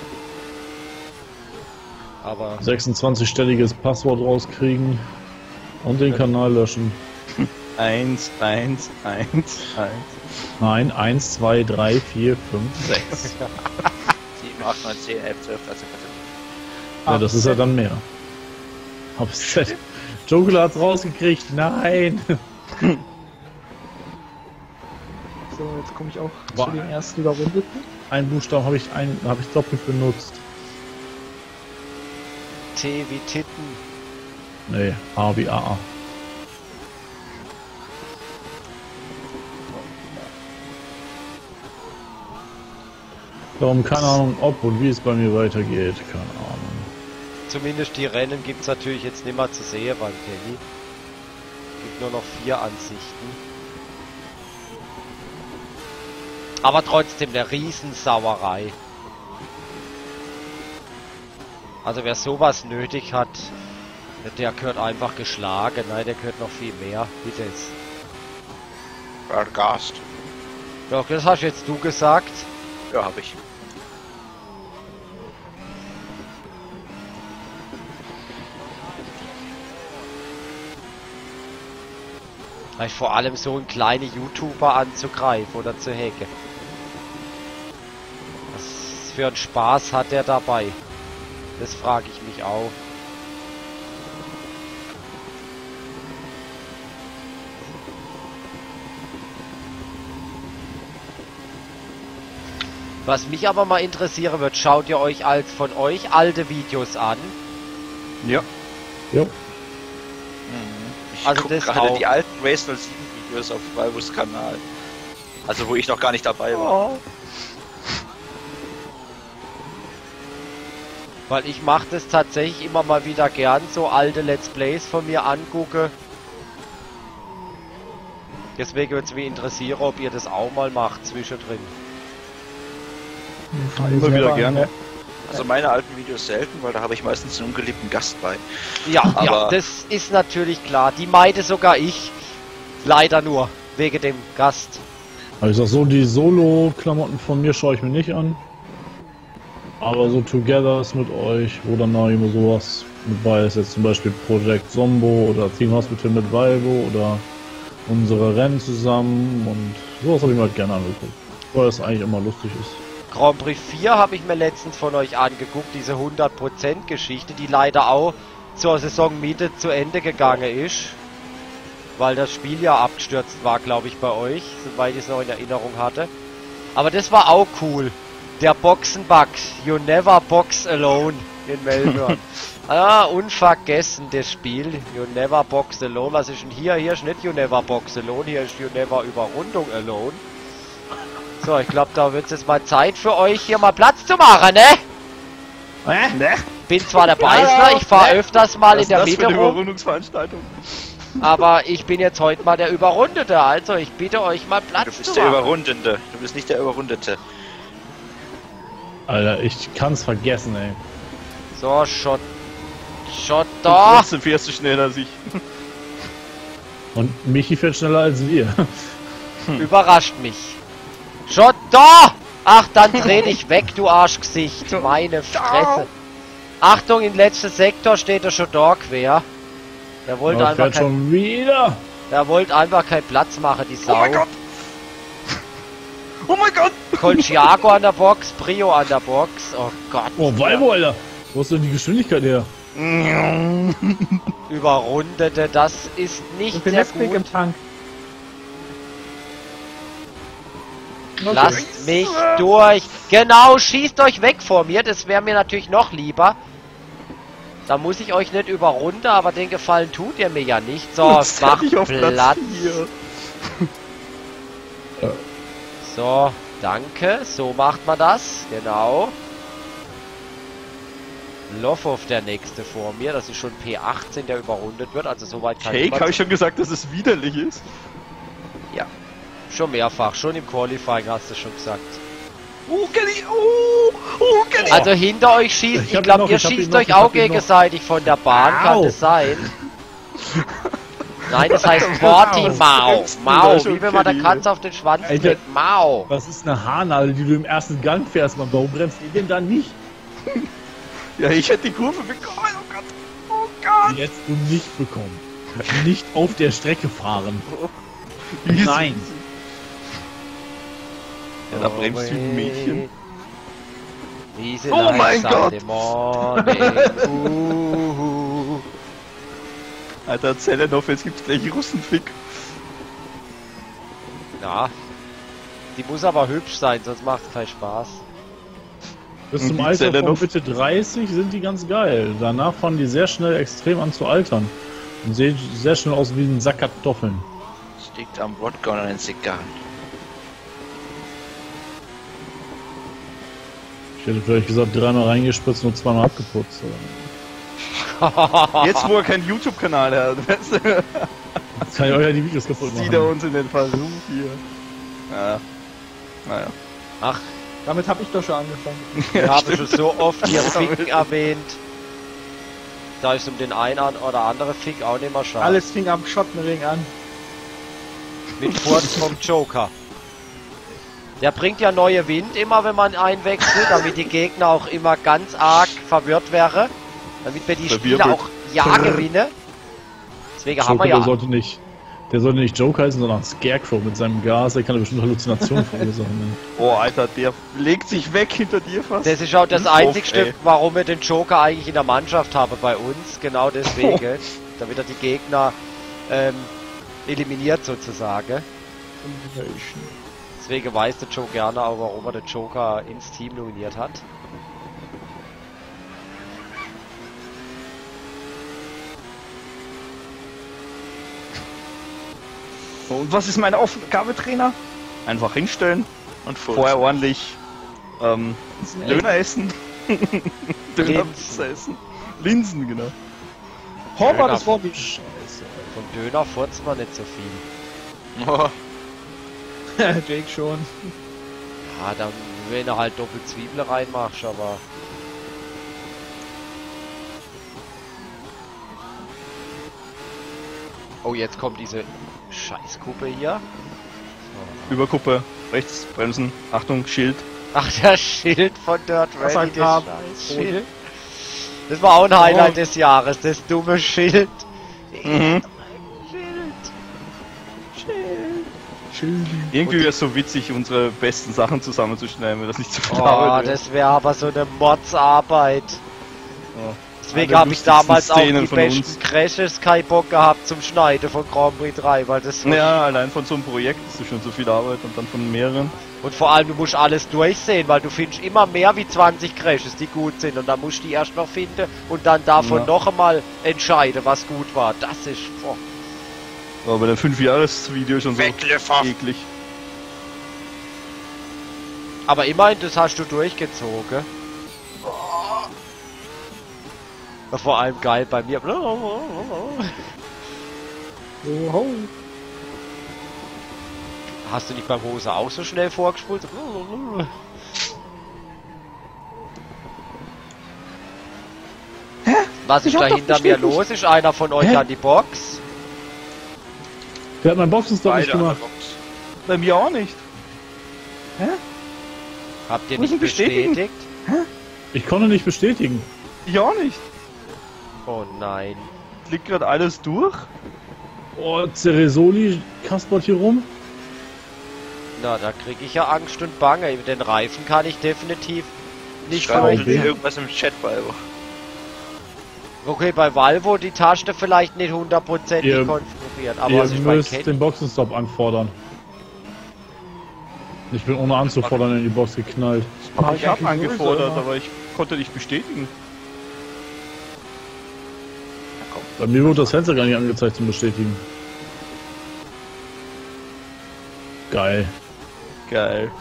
Aber 26-stelliges Passwort rauskriegen. Und den Kanal löschen. 1, 1, 1, 1. Nein, 1, 2, 3, 4, 5, 6. 7, 8, 9, 10, 11, 12, 13, 14. Ja, das ist ja dann mehr. Hab's Jokel hat's rausgekriegt. Nein! So, jetzt komme ich auch Boah. zu den ersten Überrundeten. Ein Buchstaben habe ich doppelt benutzt. T wie Titten. Nee, A wie AA. Darum keine Ahnung, ob und wie es bei mir weitergeht. Keine Ahnung. Zumindest die Rennen gibt es natürlich jetzt nicht mehr zu sehen beim Kenny. Gibt nur noch 4 Ansichten. Aber trotzdem eine Riesensauerei. Also wer sowas nötig hat, der gehört einfach geschlagen. Nein, der gehört noch viel mehr. Bitte es. Vergast. Doch, das hast jetzt du gesagt. Ja, hab ich. Vielleicht vor allem so einen kleinen YouTuber anzugreifen oder zu hacken. Was für einen Spaß hat der dabei? Das frage ich mich auch. Was mich aber mal interessieren wird, schaut ihr euch als von euch alte Videos an? Ja. Jo. Ich Also guck das gerade auch. die alten Race 07 Videos auf Valvus Kanal. Also wo ich noch gar nicht dabei war. Weil ich mache das tatsächlich immer mal wieder gern, so alte Let's Plays von mir angucke. Deswegen würde es mich interessieren, ob ihr das auch mal macht zwischendrin. Immer wieder gerne. Also meine alten Videos selten, weil da habe ich meistens einen ungeliebten Gast bei. Ja, ja, Aber- das ist natürlich klar. Die meide sogar ich. Leider nur, wegen dem Gast. Aber ich sag so, die Solo-Klamotten von mir schaue ich mir nicht an. Aber so Togethers mit euch, wo dann noch immer sowas mit bei ist, jetzt zum Beispiel Project Zombo oder Team Hospital mit Valvo oder unsere Rennen zusammen und sowas habe ich mir halt gerne angeguckt. Weil es eigentlich immer lustig ist. Grand Prix 4 habe ich mir letztens von euch angeguckt, diese 100% Geschichte, die leider auch zur Saisonmitte zu Ende gegangen ist. Weil das Spiel ja abgestürzt war, glaube ich, bei euch, soweit ich es noch in Erinnerung hatte. Aber das war auch cool. Der Boxenbug, You Never Box Alone in Melbourne. Ah, unvergessen das Spiel, You Never Box Alone. Was ist denn hier? Hier ist nicht You Never Box Alone, hier ist You Never Überrundung Alone. So, ich glaube, da wird es jetzt mal Zeit für euch, hier mal Platz zu machen, ne? Ne? Bin zwar der Beißler, ich fahre öfters mal in der Was ist Mitte das für eine rum, Überrundungsveranstaltung? aber ich bin jetzt heute mal der Überrundete, also ich bitte euch mal Du Platz bist zu der machen. Überrundende. Du bist nicht der Überrundete. Alter, ich kann's vergessen, ey. So, Shot da. Trotzdem fährst du schneller als ich. Und Michi fährt schneller als wir. Überrascht mich. Shot da! Ach, dann dreh dich weg, du Arschgesicht. Meine Fresse. Achtung, im letzten Sektor steht der Shot quer. Der wollte Aber einfach fährt schon wieder. der wollte einfach keinen Platz machen, die Sau. Oh mein Gott! Oh mein Gott! Colchiago an der Box, Brio an der Box. Oh Gott. Oh, Valvo, Alter. Wo ist denn die Geschwindigkeit her? Überrundete, das ist nicht Ich bin sehr Nesquik gut. im Tank. Lasst mich durch. Genau, schießt euch weg vor mir. Das wäre mir natürlich noch lieber. Da muss ich euch nicht überrunden, aber den Gefallen tut ihr mir ja nicht. So, Jetzt macht hätte ich auf Platz. 4. So, danke. So macht man das. Genau. Lofov der nächste vor mir. Das ist schon P18, der überrundet wird. Also soweit kann Cake, niemand- habe ich schon gesagt, dass es widerlich ist? Schon mehrfach. Schon im Qualifying hast du schon gesagt. Oh, Kenny! Oh, Kenny! Also hinter euch schießt, Ich ich hab ihn glaube, noch, ihr ich hab ihn schießt noch, euch ich auch hab ihn noch. gegenseitig von der Bahn, kann Au. das sein? Nein, das heißt Au. Portimao. Das ist Mau, schon wie wenn man der Kenny. Kanz auf den Schwanz Alter. kriegt. Mau. Das ist eine Haarnadel, die du im ersten Gang fährst, Mann. Warum bremst ihr denn da nicht? Ja, ich hätte die Kurve bekommen, oh Gott! Oh Gott! Die hättest du nicht bekommen. Nicht auf der Strecke fahren. Easy. Nein. Ja, da bremst du wie ein Mädchen. Easy Oh mein Gott. Sunday morning. Alter, Zelenov, jetzt gibt's gleich Russenfick. Ja. Die muss aber hübsch sein, sonst macht es keinen Spaß. Bis Und zum die Alter Zelle von noch? Mitte 30 sind die ganz geil. Danach fangen die sehr schnell extrem an zu altern. Und sehen sehr schnell aus wie ein Sack Kartoffeln. Das liegt am Wodka und an den Zigarren. Ich hätte vielleicht gesagt, 3-mal reingespritzt und 2-mal abgeputzt. Jetzt, wo er keinen YouTube-Kanal hat, weißt du, Jetzt kann ich euch ja die Videos kaputt sieht er machen. uns in den Versuch hier. Ja. Naja. Ach, Damit habe ich doch schon angefangen. ich habe schon so oft hier Fick erwähnt. Da ist um den einen oder andere Fick auch nicht mehr schade. Alles fing am Schottenring an. Mit Furz vom Joker. Der bringt ja neue Wind immer, wenn man einwechselt, damit die Gegner auch immer ganz arg verwirrt wären. Damit wir die Spiele Verwirbelt. auch ja gewinnen. Deswegen haben wir Joker, ja... der sollte nicht Joker heißen, sondern Scarecrow mit seinem Gas. Der kann ja bestimmt Halluzinationen verursachen. Oh, Alter, der legt sich weg hinter dir fast. Das ist auch das Off, Einzigste, ey. warum wir den Joker eigentlich in der Mannschaft haben bei uns. Genau deswegen. Damit er die Gegner eliminiert sozusagen. Deswegen weiß der Joe gerne auch, warum er den Joker ins Team nominiert hat. Und was ist meine Aufgabe, Trainer? Einfach hinstellen, Und vorher ordentlich Döner essen. Döner Linsen. essen. Linsen, genau. Horber, Döner. das war wie Scheiße. Von Döner furzt man nicht so viel. Oh, Jake schon. Ja, dann, wenn du halt doppelt Zwiebel reinmachst, aber... Oh, jetzt kommt diese Scheißkuppe hier. Überkuppe, rechts, bremsen, Achtung, Schild. Ach, der Schild von Dirt Was Rally, ein das Tab. Scheiß-Schild. Das war auch ein Highlight des Jahres, das dumme Schild. Mhm. Schön. Irgendwie wäre es so witzig, unsere besten Sachen zusammenzuschneiden, wenn das nicht zu viel Oh, Arbeit wäre. das wäre aber so eine Mordsarbeit. Ja. Deswegen Eine habe ich der lustigsten damals auch Szenen die von besten uns. Crashes keinen Bock gehabt zum Schneiden von Grand Prix 3, weil das so Ja, allein von so einem Projekt ist schon so viel Arbeit und dann von mehreren. und vor allem du musst alles durchsehen, weil du findest immer mehr wie 20 Crashes, die gut sind und dann musst du die erst noch finden und dann davon Ja. noch einmal entscheiden, was gut war. Das ist boah. Aber bei dem 5-Jahres-Video schon so Wegliffer. eklig. Aber immerhin, das hast du durchgezogen. Ja, vor allem geil bei mir. Oho. Hast du nicht beim Hose auch so schnell vorgespult? Was ist Ich hab da doch hinter mir bestimmt los? Ist einer von euch Hä? an die Box? Der hat mein Boxenstopp nicht Beide an der gemacht. Box. Bei mir auch nicht. Habt ihr Muss nicht ich bestätigen? bestätigt? Ich konnte nicht bestätigen. Ich auch nicht. Oh nein. Liegt gerade alles durch. Oh, Ceresoli kaspert hier rum. Na, da krieg ich ja Angst und Bange. Den Reifen kann ich definitiv nicht Schreiben Schreibe bitte ich. irgendwas im Chat, Valvo. Okay, bei Valvo die Taste vielleicht nicht hundertprozentig Ihr- konfiguriert, aber Ihr was ich bei müsst Kenny... den Boxenstopp anfordern. Ich bin ohne anzufordern in die Box geknallt. Mach Ich habe eigentlich angefordert, sowieso immer. aber ich konnte nicht bestätigen. Bei mir wurde das Fenster gar nicht angezeigt zum Bestätigen. Geil. Geil.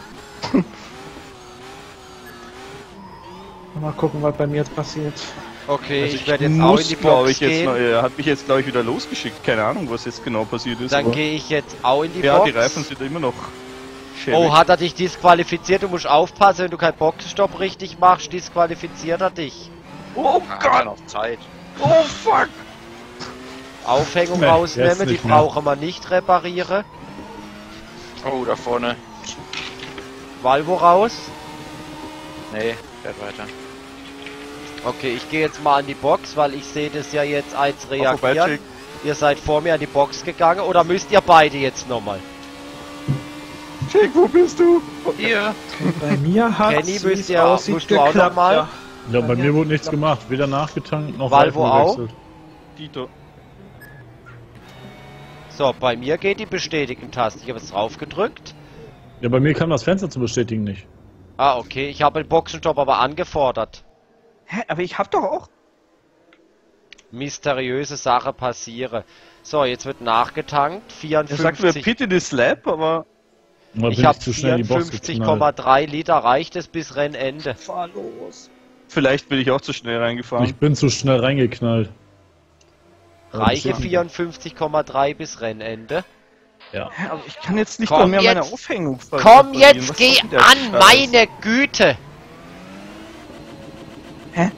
Mal gucken, was bei mir jetzt passiert. Okay, Also ich werde jetzt auch in die glaub Box ich, jetzt gehen. noch, er hat mich jetzt, glaube ich, wieder losgeschickt. Keine Ahnung, was jetzt genau passiert ist. Dann aber gehe ich jetzt auch in die ja, Box. die Reifen sind immer noch schäbig. Oh, hat er dich disqualifiziert? Du musst aufpassen, wenn du keinen Boxenstopp richtig machst, disqualifiziert er dich. Oh Hat er Gott! noch Zeit. Oh fuck! Aufhängung Nee, jetzt rausnehmen, die nicht mehr. brauchen wir nicht reparieren. Oh, da vorne. Valvo raus. Nee, fährt weiter. Okay, ich gehe jetzt mal an die Box, weil ich sehe das ja jetzt als Vorbei, reagieren. Jake. Ihr seid vor mir an die Box gegangen oder müsst ihr beide jetzt nochmal? Jake, wo bist du? Hier. Bei mir hat Kenny, es, müsst wie es aussieht, musst du auch geklappt, noch mal? ja. Ja, bei mir wurde nichts gemacht. Weder nachgetankt noch Valvo Reifen auch? gewechselt. Dito. So, bei mir geht die Bestätigen-Taste. Ich habe es drauf gedrückt. Ja, bei mir kam das Fenster zu bestätigen nicht. Ah, okay. Ich habe den Boxenstopp aber angefordert. Hä, aber ich hab doch auch... Mysteriöse Sache passiere. So, jetzt wird nachgetankt. Er sagt mir 54. Pit in the Slap, aber... Oder Ich bin habe zu schnell in die Box geknallt. 54,3 Liter. Reicht es bis Rennende? Fahr los. Vielleicht bin ich auch zu schnell reingefahren. Ich bin zu schnell reingeknallt. Aber Reiche bestätigen. 54,3 bis Rennende. Ja. Hä, aber ich kann jetzt nicht Komm mal mehr meine jetzt. Aufhängung Komm reparieren. jetzt, Was geh soll denn der an, Scheiß? meine Güte! Hä?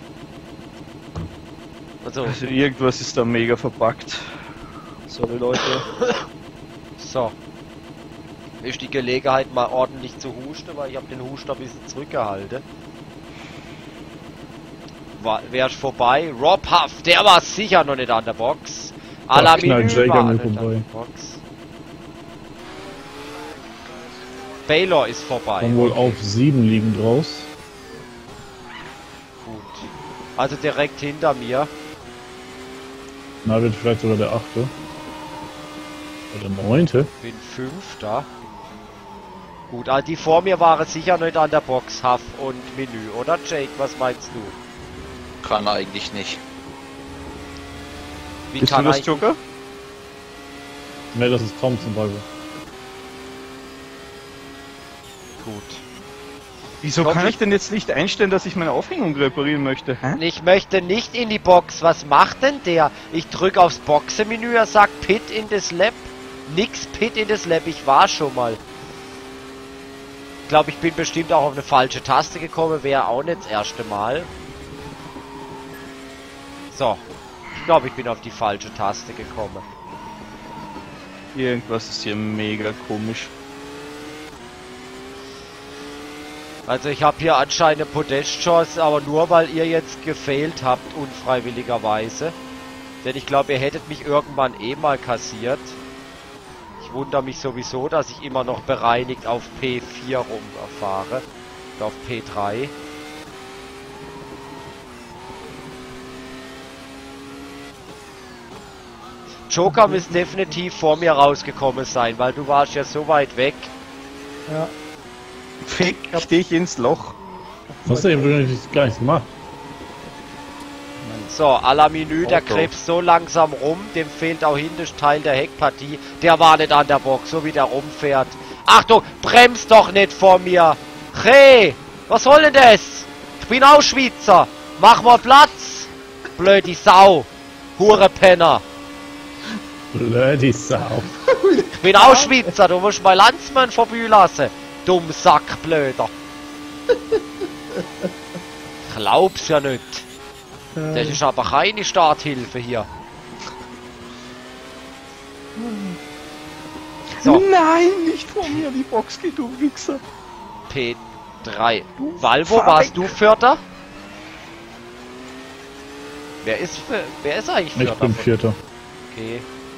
Also, Also irgendwas ist da mega verpackt. Sorry Leute. so. Ist die Gelegenheit mal ordentlich zu husten, weil ich habe den Husten ein bisschen zurückgehalten. Wär's vorbei. Rob Huff, der war sicher noch nicht an der Box. knallt Menü Jake war an mir nicht an vorbei. der Box. Baylor ist vorbei. Kommen wohl auf 7 liegend raus. Gut. Also direkt hinter mir. Na, wird vielleicht sogar der 8. Oder 9. Bin 5 da. Gut, also die vor mir waren sicher nicht an der Box, Huff und Menü, oder Jake? Was meinst du? Kann eigentlich nicht. Wie Bist du kann das ich... Joker? Ne, das ist Thompson, Ball. Gut. Wieso Komm, kann ich- ich denn jetzt nicht einstellen, dass ich meine Aufhängung reparieren möchte? Hä? Ich möchte nicht in die Box. Was macht denn der? Ich drücke aufs Boxenmenü, er sagt Pit in das Lab. Nix Pit in das Lab, ich war schon mal. Ich glaube, ich bin bestimmt auch auf eine falsche Taste gekommen, wäre auch nicht das erste Mal. So. Ich glaube, ich bin auf die falsche Taste gekommen. Irgendwas ist hier mega komisch. Also ich habe hier anscheinend eine Podestchance, aber nur weil ihr jetzt gefailt habt, unfreiwilligerweise. Denn ich glaube, ihr hättet mich irgendwann eh mal kassiert. Ich wundere mich sowieso, dass ich immer noch bereinigt auf P4 rumfahre. Oder auf P3. Joker müsste definitiv vor mir rausgekommen sein, weil du warst ja so weit weg. Ja. Fick dich ins Loch. Hast du eben gar nichts gemacht? So, à la Menü, der Auto. krebst so langsam rum, dem fehlt auch hinten Teil der Heckpartie. Der war nicht an der Box, so wie der rumfährt. Achtung, bremst doch nicht vor mir. Hey, was soll denn das? Ich bin auch Schweizer. Mach mal Platz. Blödi Sau. Hurepenner. Blödi Sau. Ich bin auch Schweizer, du musst mal Landsmann vorbei lassen. Dumm Sack, Blöder. Ich glaub's ja nicht. Das ist aber keine Starthilfe hier. So, Nein, nicht vor mir, die Box geht, du Wichser. P3. Du Valvo, fahr warst weg. du Vierter? Wer ist eigentlich Vierter? Ich bin von- Vierter. Okay.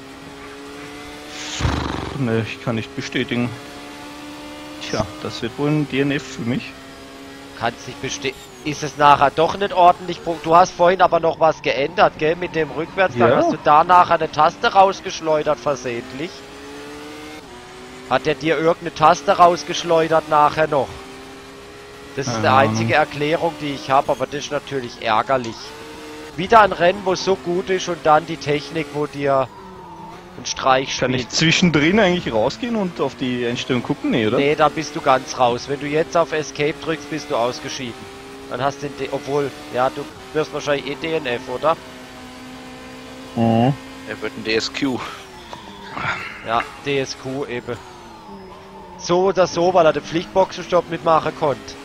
Ne, ich kann nicht bestätigen. Tja, das wird wohl ein DNF für mich. Kannst nicht bestehen. Ist es nachher doch nicht ordentlich? Du hast vorhin aber noch was geändert, gell? Mit dem Rückwärtsgang. Ja. Hast du da nachher eine Taste rausgeschleudert versehentlich? Hat der dir irgendeine Taste rausgeschleudert nachher noch? Das ist Keine die Ahnung. einzige Erklärung, die ich habe, aber das ist natürlich ärgerlich. Wieder ein Rennen, wo es so gut ist und dann die Technik, wo dir ein Streich Kann ich spielt. zwischendrin eigentlich rausgehen und auf die Einstellung gucken? Nee, oder? Nee, da bist du ganz raus. Wenn du jetzt auf Escape drückst, bist du ausgeschieden. Dann hast du den obwohl, ja, du wirst wahrscheinlich eh DNF, oder? Mhm. Er wird ein DSQ. Ja, DSQ eben. So oder so, weil er den Pflichtboxenstopp mitmachen konnte.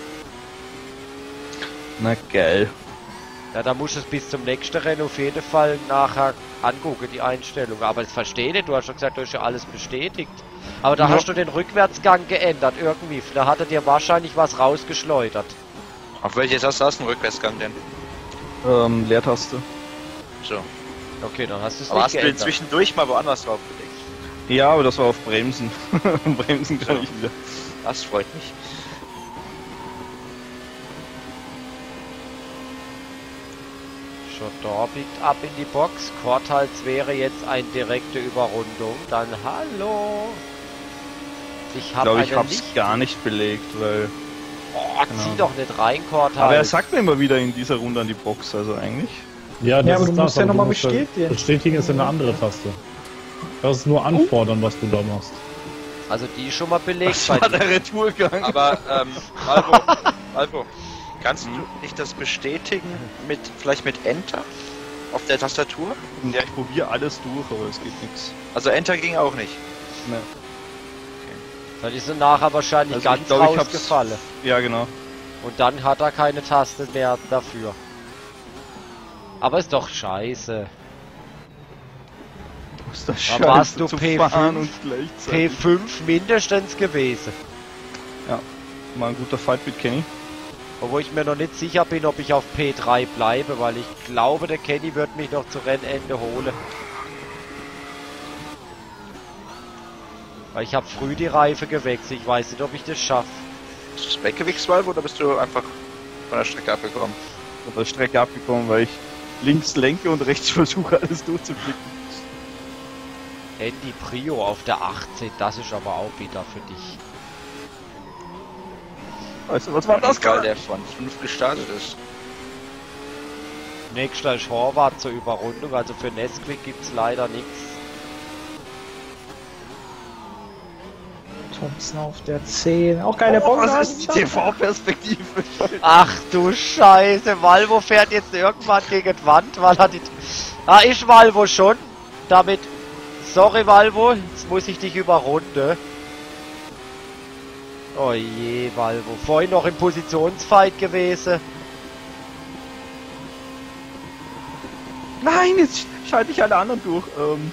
Na geil. Ja, da musst du es bis zum nächsten Rennen auf jeden Fall nachher angucken, die Einstellung. Aber das verstehe ich nicht, du hast schon gesagt, du hast ja alles bestätigt. Aber da Ja. hast du den Rückwärtsgang geändert, irgendwie. Da hat er dir wahrscheinlich was rausgeschleudert. Auf welches hast du einen Rückwärtsgang denn? Leertaste. So. Okay, dann hast du es Aber nicht hast du geändert. zwischendurch mal woanders draufgelegt? Ja, aber das war auf Bremsen. Bremsen kann ich wieder. Das freut mich. Jodor biegt ab in die Box. Quartals wäre jetzt eine direkte Überrundung. Dann hallo. Ich Ich habe glaube, eine ich hab's Licht... gar nicht belegt, weil. Oh, zieh doch nicht rein, Quartals. Aber er sagt mir immer wieder in dieser Runde an die Box, also eigentlich. Ja, Ja, aber ist du musst ja aber noch mal du musst bestätigen. Bestätigen ist eine andere Taste. Das ist nur anfordern, was du da machst. Also die ist schon mal belegt Das bei war dir. der Retourgang. Aber, Malvo, kannst du nicht das bestätigen vielleicht mit Enter auf der Tastatur? Ja, ich probiere alles durch, aber es geht nichts. Also Enter ging auch nicht. Ne. Dann ist er nachher wahrscheinlich Also ich ganz glaub, ich hab's- rausgefallen. Ja, genau. Und dann hat er keine Taste mehr dafür. Aber ist doch scheiße. Ist das Da warst du zu P5? fahren und gleichzeitig. P5 mindestens gewesen. Mal ein guter Fight mit Kenny. Obwohl ich mir noch nicht sicher bin, ob ich auf P3 bleibe, weil ich glaube, der Kenny wird mich noch zu Rennende holen. Weil ich habe früh die Reife gewechselt. Ich weiß nicht, ob ich das schaffe. Hast du das weggewichst, Malvo, oder bist du einfach von der Strecke abgekommen? Von der Strecke abgekommen, weil ich links lenke und rechts versuche alles durchzublicken. Andy Prio auf der 18, das ist aber auch bitter für dich. Weißt du, was war das Weil gerade? der von 5 gestartet ist. Nächster ist Horvath zur Überrundung, also für Nesquik gibt's leider nichts. Thompson auf der 10. Auch geile Bombe. Was ist die TV-Perspektive? Ach du Scheiße, Valvo fährt jetzt irgendwann gegen die Wand, weil er die... Ah, ist Valvo schon. Damit... Sorry Valvo, jetzt muss ich dich überrunden. Oh je, Valvo. Vorhin noch im Positionsfight gewesen. Nein, jetzt schalte ich alle anderen durch.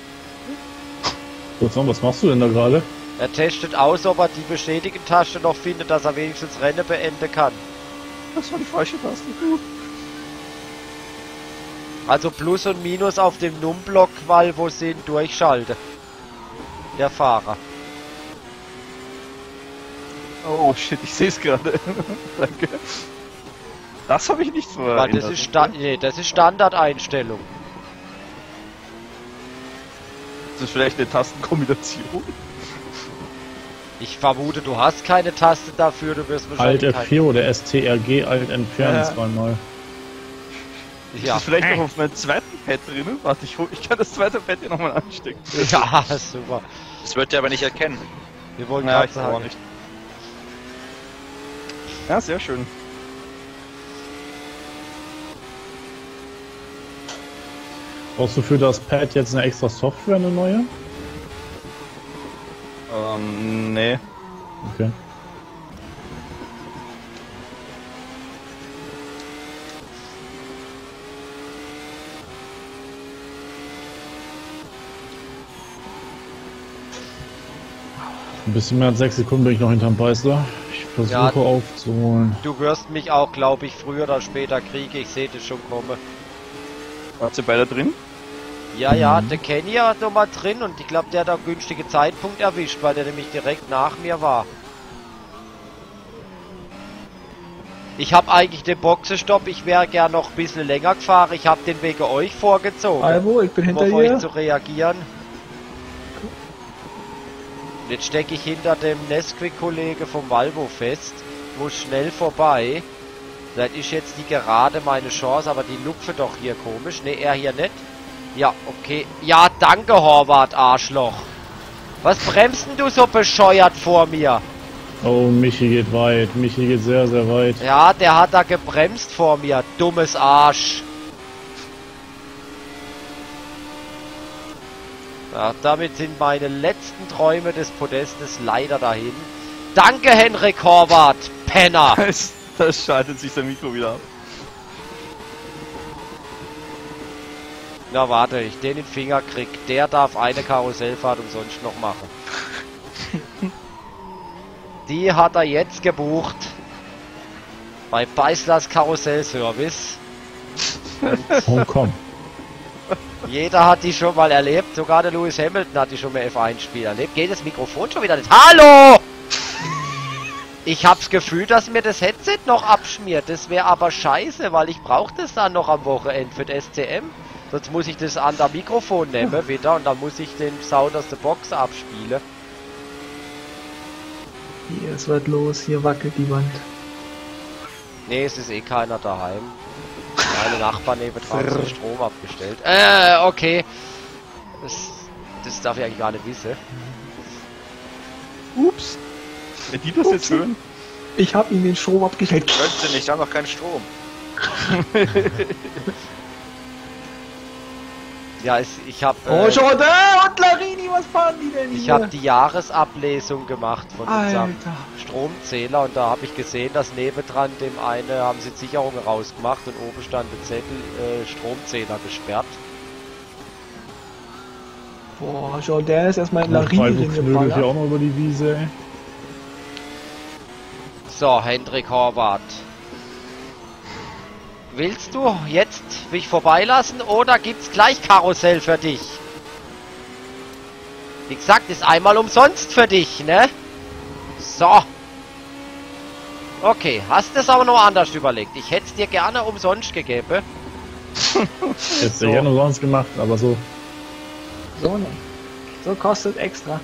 Was machst du denn da gerade? Er testet aus, ob er die Bestätigen-Taste noch findet, dass er wenigstens Rennen beenden kann. Das war die falsche Taste. Also Plus und Minus auf dem Num-Block, Valvo sind durchschalte. Der Fahrer. Oh shit, ich sehe es gerade. Danke. Das habe ich nicht so Weil das ist, das ist Standardeinstellung. Das ist vielleicht eine Tastenkombination. Ich vermute, du hast keine Taste dafür, du wirst Alt wahrscheinlich F4 oder STRG, Alt entfernen Ja. zweimal. Ist Ja. das vielleicht noch auf meinem zweiten Pad drinnen? Warte, ich kann das zweite Pad hier nochmal anstecken. Ja, super. Das wird der aber nicht erkennen. Wir wollen Ja, gerade ich auch sagen. nicht. Ja, sehr schön. Brauchst du für das Pad jetzt eine extra Software, eine neue? Nee. Okay. Ein bisschen mehr als 6 Sekunden bin ich noch hinterm Beißer. Ich versuche Ja. aufzuholen. Du wirst mich auch, glaube ich, früher oder später kriegen. Ich sehe das schon kommen. Wart ihr beide drin? Ja, ja, der Kenny hat noch mal drin und ich glaube, der hat auch einen günstigen Zeitpunkt erwischt, weil der nämlich direkt nach mir war. Ich habe eigentlich den Boxenstopp, ich wäre gern noch ein bisschen länger gefahren. Ich habe den wegen euch vorgezogen, Alvo, ich bin um hinter auf euch dir. zu reagieren. Jetzt stecke ich hinter dem Nesquik-Kollege vom Valvo fest, muss schnell vorbei. Das ist jetzt die gerade meine Chance, aber die lupfe doch hier komisch. Ne, er hier nicht. Ja, okay. Ja, danke, Horvath, Arschloch. Was bremst denn du so bescheuert vor mir? Oh, Michi geht weit. Michi geht sehr, sehr weit. Ja, der hat da gebremst vor mir. Dummes Arsch. Ja, damit sind meine letzten Träume des Podestes leider dahin. Danke, Henrik Horvath, Penner. Das schaltet sich sein Mikro wieder ab. Na warte, ich den in den Finger krieg. Der darf eine Karussellfahrt umsonst noch machen. Die hat er jetzt gebucht. Bei Beislers Karussellservice. Hongkong. Jeder hat die schon mal erlebt, sogar der Lewis Hamilton hat die schon mal F1-Spiel erlebt. Geht das Mikrofon schon wieder nicht? Hallo! Ich hab's Gefühl, dass mir das Headset noch abschmiert. Das wäre aber scheiße, weil ich brauche das dann noch am Wochenende für das SCM. Sonst muss ich das an der Mikrofon nehmen wieder und dann muss ich den Sound aus der Box abspielen. Hier, es wird los, hier wackelt die Wand. Nee, es ist eh keiner daheim. Meine Nachbarn nebendran haben den Strom abgestellt. Okay. Das darf ich eigentlich gar nicht wissen. Ups. Wenn die das jetzt hören. Ich hab ihm den Strom abgestellt. Könnte nicht, haben noch keinen Strom. Ja, ich hab... Oh, Jordan und Larini, was fahren die denn hier? Ich habe die Jahresablesung gemacht von unserem Alter. Stromzähler und da habe ich gesehen, dass nebendran dem eine haben sie Sicherungen rausgemacht und oben stand der Zettel Stromzähler gesperrt. Boah, Jordan ist erstmal in Larini Freiburg knödelt hier hingeballert. auch noch über die Wiese, ey. So, Hendrik Horvath. Willst du jetzt mich vorbeilassen oder gibt's gleich Karussell für dich? Wie gesagt, ist einmal umsonst für dich, ne? So. Okay, hast es aber noch anders überlegt. Ich hätte es dir gerne umsonst gegeben. Jetzt so. Gerne umsonst gemacht, aber so. So, ne? So kostet extra.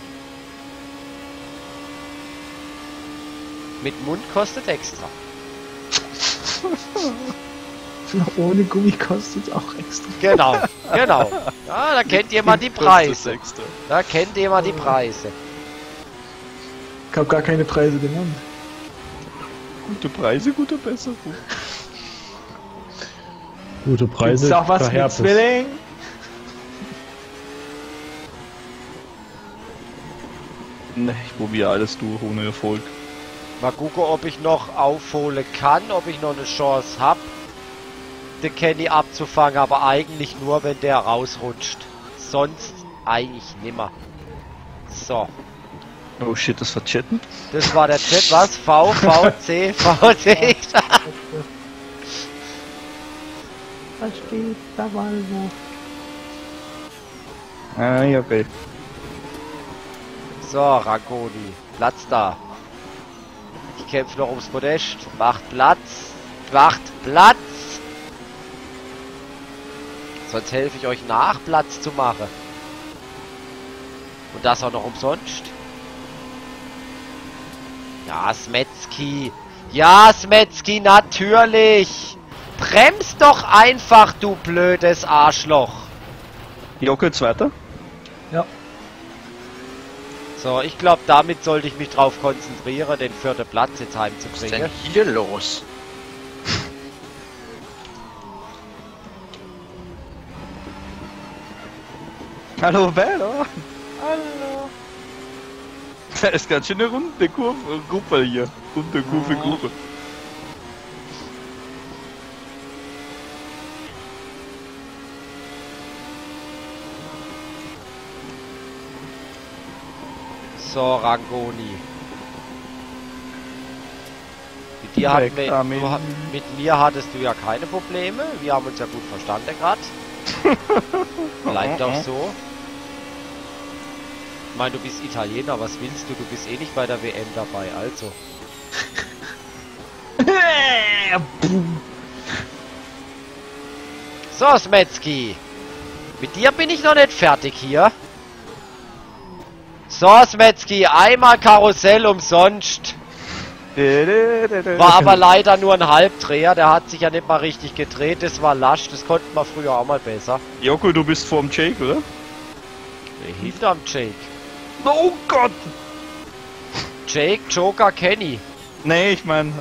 Mit Mund kostet extra. Ohne Gummi kostet es auch extra. Genau, genau. Ja, da kennt jemand die Preise. Da kennt jemand die Preise. Ich habe gar keine Preise genannt. Gute Preise, gute Besserung. Gute Preise. Gibt's auch was mit Zwilling? Ne, ich probiere alles durch ohne Erfolg. Mal gucken, ob ich noch aufholen kann, ob ich noch eine Chance habe, den Kenny abzufangen, aber eigentlich nur, wenn der rausrutscht. Sonst eigentlich nimmer. So. Oh shit, das war chatten. Das war der Chat, was? V, V, C, V, C. Da steht der Volvo. Ah, ja, okay. So, Ranconi. Platz da. Ich kämpfe noch ums Podest. Macht Platz. Macht Platz. Sonst helfe ich euch nach, Platz zu machen. Und das auch noch umsonst. Ja, Smetzki. Ja, Smetzki, natürlich. Bremst doch einfach, du blödes Arschloch. Jocke, zweiter. Ja. So, ich glaube, damit sollte ich mich drauf konzentrieren, den 4. Platz jetzt Was ist denn heimzubringen. hier los? Hallo, Bella. Hallo. Das ist ganz schön eine runde Kurve, Gruppe hier. Runde Kurve, Gruppe. So, Rangoni. Mit dir hatten wir, mit mir hattest du ja keine Probleme. Wir haben uns ja gut verstanden gerade. Bleibt auch so. Ich meine, du bist Italiener, was willst du? Du bist eh nicht bei der WM dabei, also. So, Smetzki. Mit dir bin ich noch nicht fertig hier. So, Smetzki, einmal Karussell umsonst. War aber leider nur ein Halbdreher, der hat sich ja nicht mal richtig gedreht, das war lasch, das konnten wir früher auch mal besser. Joko, du bist vorm Jake, oder? Hinterm Jake. Oh Gott! Jake, Joker, Kenny. Nee, ich mein,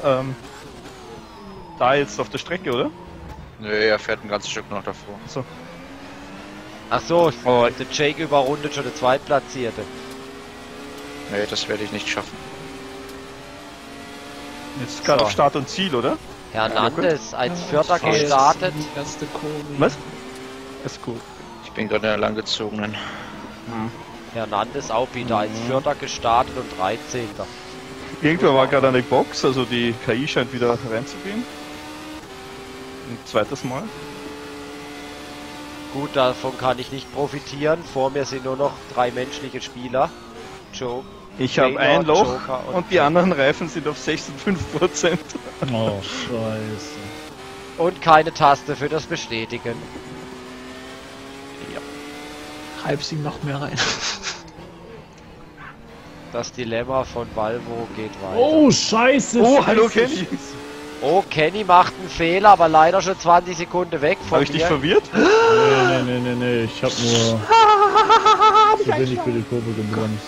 da jetzt auf der Strecke, oder? Nö, er fährt ein ganzes Stück noch davor. So. Ach so, Oh. der Jake überrundet schon der Zweitplatzierte. Nee, das werde ich nicht schaffen. Jetzt gerade So. auf Start und Ziel, oder? Hernandez als Vierter gestartet. Die erste Kurve. Was? Das ist cool. Ich bin gerade in der langgezogenen. Hernandez auch wieder als Vierter gestartet und 13. Irgendwer war gerade an der Box, also die KI scheint wieder reinzugehen. Ein zweites Mal. Gut, davon kann ich nicht profitieren. Vor mir sind nur noch 3 menschliche Spieler. Joe. Ich habe Taylor, ein Loch Joker und die anderen Reifen sind auf 6,5%. Oh, scheiße. Und keine Taste für das Bestätigen. Treib's ihm noch mehr rein. Das Dilemma von Valvo geht weiter. Oh, scheiße. Oh, hallo scheiße. Kenny. Oh, Kenny macht einen Fehler, aber leider schon 20 Sekunden weg von Habe ich dich mir. verwirrt? Nee. Ich hab nur zu wenig für die Kurve gebremst.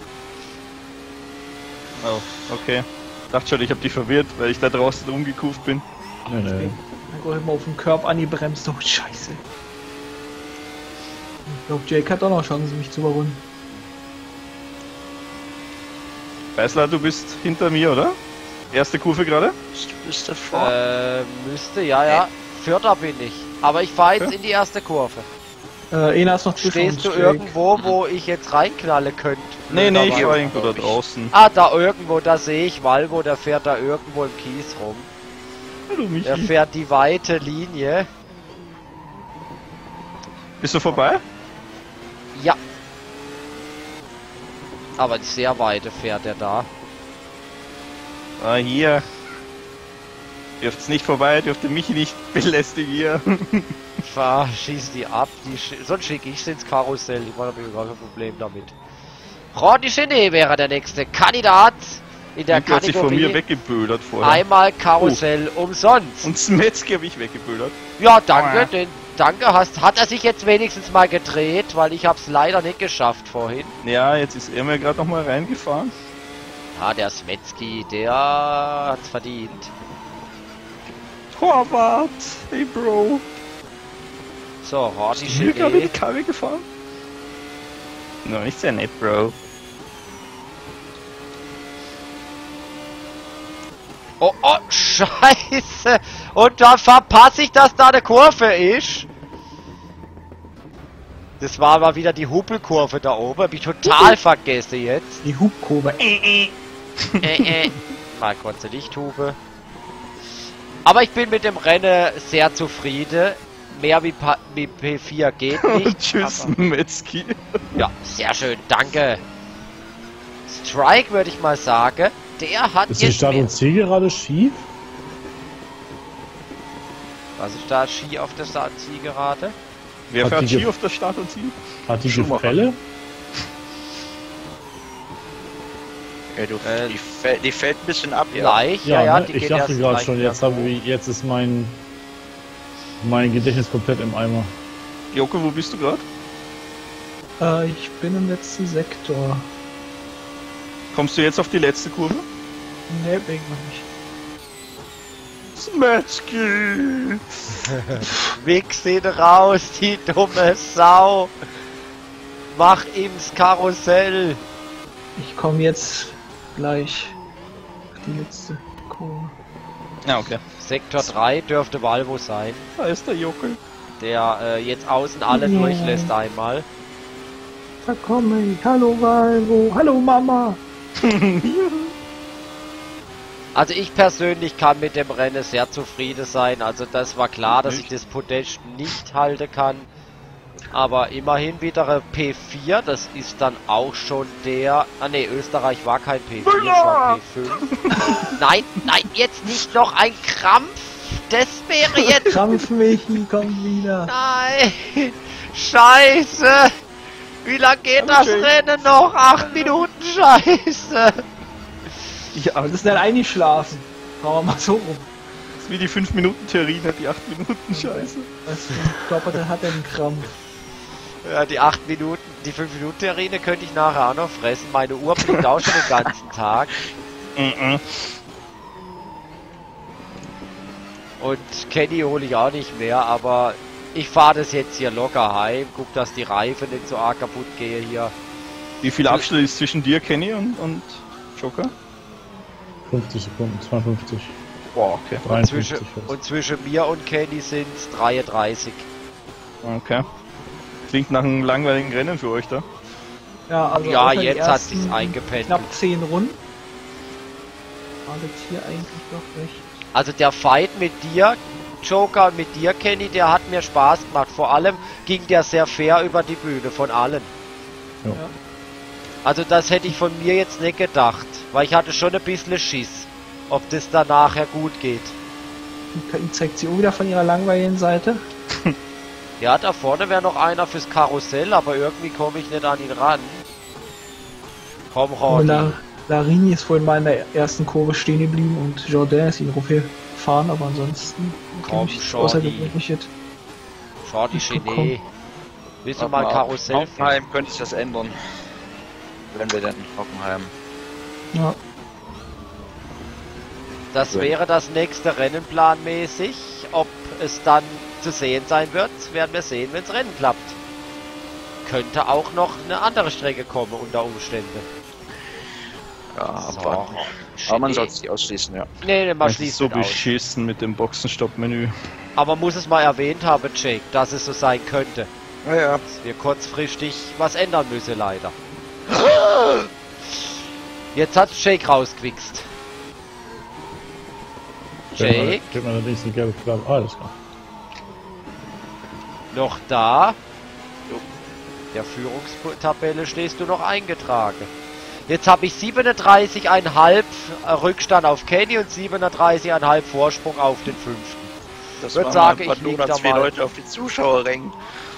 Oh, okay. Dachte schon, ich habe dich verwirrt, weil ich da draußen rumgekuft bin. Nee. Dann geh ich mal auf den Curb an die Bremse. Oh, scheiße. Ich glaube, Jake hat auch noch Chancen, mich zu überrunden. Beißler, du bist hinter mir, oder? Erste Kurve gerade? Du bist davor. Müsste, ja. Vierter bin ich. Aber ich fahre jetzt Okay. in die erste Kurve. Einer ist noch zwischen Stehst du uns, Jake. irgendwo, wo ich jetzt reinknalle könnte? Nee, ich Blöderweise. war irgendwo da draußen. Ah, da irgendwo, da sehe ich Valvo, der fährt da irgendwo im Kies rum. Hallo Er Michi. fährt die weite Linie. Bist du vorbei? Ja. Aber die sehr weite fährt er da. Ah, hier. Dürft's nicht vorbei, dürfte mich nicht belästigen hier. Schieß die ab, sonst schicke ich sie ins Karussell. Ich habe gar kein Problem damit. Ronny Genet wäre der nächste Kandidat in der Der hat sich von mir Kategorie. weggebödert vorher. Einmal Karussell umsonst. Und Smetzky habe ich weggebödert. Ja, danke, danke. Hat er sich jetzt wenigstens mal gedreht, weil ich hab's leider nicht geschafft vorhin. Ja, jetzt ist er mir gerade noch mal reingefahren. Ja, der Smetzky, der hat's verdient. Torwart! Hey Bro! So, Ronny Bist du mir gerade die Genet. Karre gefahren? No, nicht sehr nett, Bro. Oh, scheiße. Und dann verpasse ich, dass da eine Kurve ist. Das war aber wieder die Huppelkurve da oben. Hab ich total vergessen jetzt. Die Hubkurve. Mal kurze Lichthube. Aber ich bin mit dem Rennen sehr zufrieden. Mehr wie P4 geht nicht. Tschüss, aber- Metzky. Ja, sehr schön, danke. Strike würde ich mal sagen. Der hat Ist die jetzt Start- mehr. und Zielgerade schief? Was ist da Ski auf der Zielgerade? Wer Hat fährt die Ski ge- auf der Start und Ziel? Hat die Schumacher. Gefälle? Ja, die fällt ein bisschen ab. Leicht, Ja, ja, ne? die Ich geht dachte erst gerade leicht schon, jetzt ist mein Gedächtnis komplett im Eimer. Joko, wo bist du gerade? Ich bin im letzten Sektor. Kommst du jetzt auf die letzte Kurve? Nee, bin ich noch nicht. Smetzky! Wichs ihn raus, die dumme Sau. Mach ihm's Karussell. Ich komme jetzt gleich auf die letzte Kurve. Ja, okay. Sektor 3 dürfte Valvo sein, Da ist der Joko. der jetzt außen alle Ja. durchlässt einmal. Da komme ich. Hallo Valvo. Hallo Mama. Also ich persönlich kann mit dem Rennen sehr zufrieden sein. Also das war klar, dass ich das Podest nicht halten kann. Aber immerhin wieder ein P4, das ist dann auch schon der... Ah ne, Österreich war kein P4, es war P5. Nein, jetzt nicht noch ein Krampf. Das wäre jetzt... Krampf Michi kommt wieder. Nein, scheiße. Wie lang geht das Rennen noch? 8 Minuten, scheiße. Ja, Aber das ist dann eingeschlafen. Machen wir mal so rum. das ist wie die 5-Minuten-Theorie, die 8 Minuten Scheiße. Was für ein Körper, der hat einen Krampf. Ja, die 8 Minuten, die 5 Minuten Terrine könnte ich nachher auch noch fressen. Meine Uhr blinkt auch schon den ganzen Tag. Und Kenny hole ich auch nicht mehr, aber ich fahre das jetzt hier locker heim. Guck, dass die Reifen nicht so arg kaputt gehen hier. Wie viel Abstand ist zwischen dir, Kenny, und Joker? 50 Sekunden, 52, Boah, okay. 53 fast. Und zwischen mir und Kenny sind es 33. Okay. Klingt nach einem langweiligen Rennen für euch da. Ja, also Ja, außer die jetzt hat ersten sich's eingependelt. Knapp 10 Runden. War das hier eigentlich doch recht. Also der Fight mit dir Joker und mit dir, Kenny, der hat mir Spaß gemacht. Vor allem ging der sehr fair über die Bühne von allen. Ja. Also das hätte ich von mir jetzt nicht gedacht, weil ich hatte schon ein bisschen Schiss, ob das dann nachher gut geht. Die KI zeigt sie auch wieder von ihrer langweiligen Seite. Ja, da vorne wäre noch einer fürs Karussell, aber irgendwie komme ich nicht an ihn ran. Komm, Und Ron. Larini ist vorhin mal in der ersten Kurve stehen geblieben und Jordan ist ihn gefahren, aber ansonsten Komm, Jordi. außergewöhnliches. Schau die Genie. Willst du mal Ab. Karussell fahren? Hockenheim könnte sich das ändern. Wenn wir dann Hockenheim. Ja. Das wäre das nächste Rennen planmäßig. Ob es dann zu sehen sein wird, werden wir sehen, wenn das Rennen klappt. Könnte auch noch eine andere Strecke kommen unter Umständen. Ja, So. aber man sollte es nicht ausschließen, ja. Nee, man Das schließt ist so nicht aus. beschissen mit dem Boxenstopp-Menü. Aber muss es mal erwähnt haben, Jake, dass es so sein könnte. Ja, ja. Dass wir kurzfristig was ändern müssen, leider. Jetzt hat Jake rausgewichst. Jake, Gib mir allerdings die gelbe Flagge. Alles klar. noch da. Der Führungstabelle stehst du noch eingetragen. Jetzt habe ich 37,5 Rückstand auf Kenny und 37,5 Vorsprung auf den fünften. Das Würd war sagen, mal ich leg Badona da 2 mal- Leute auf die Zuschauerrängen.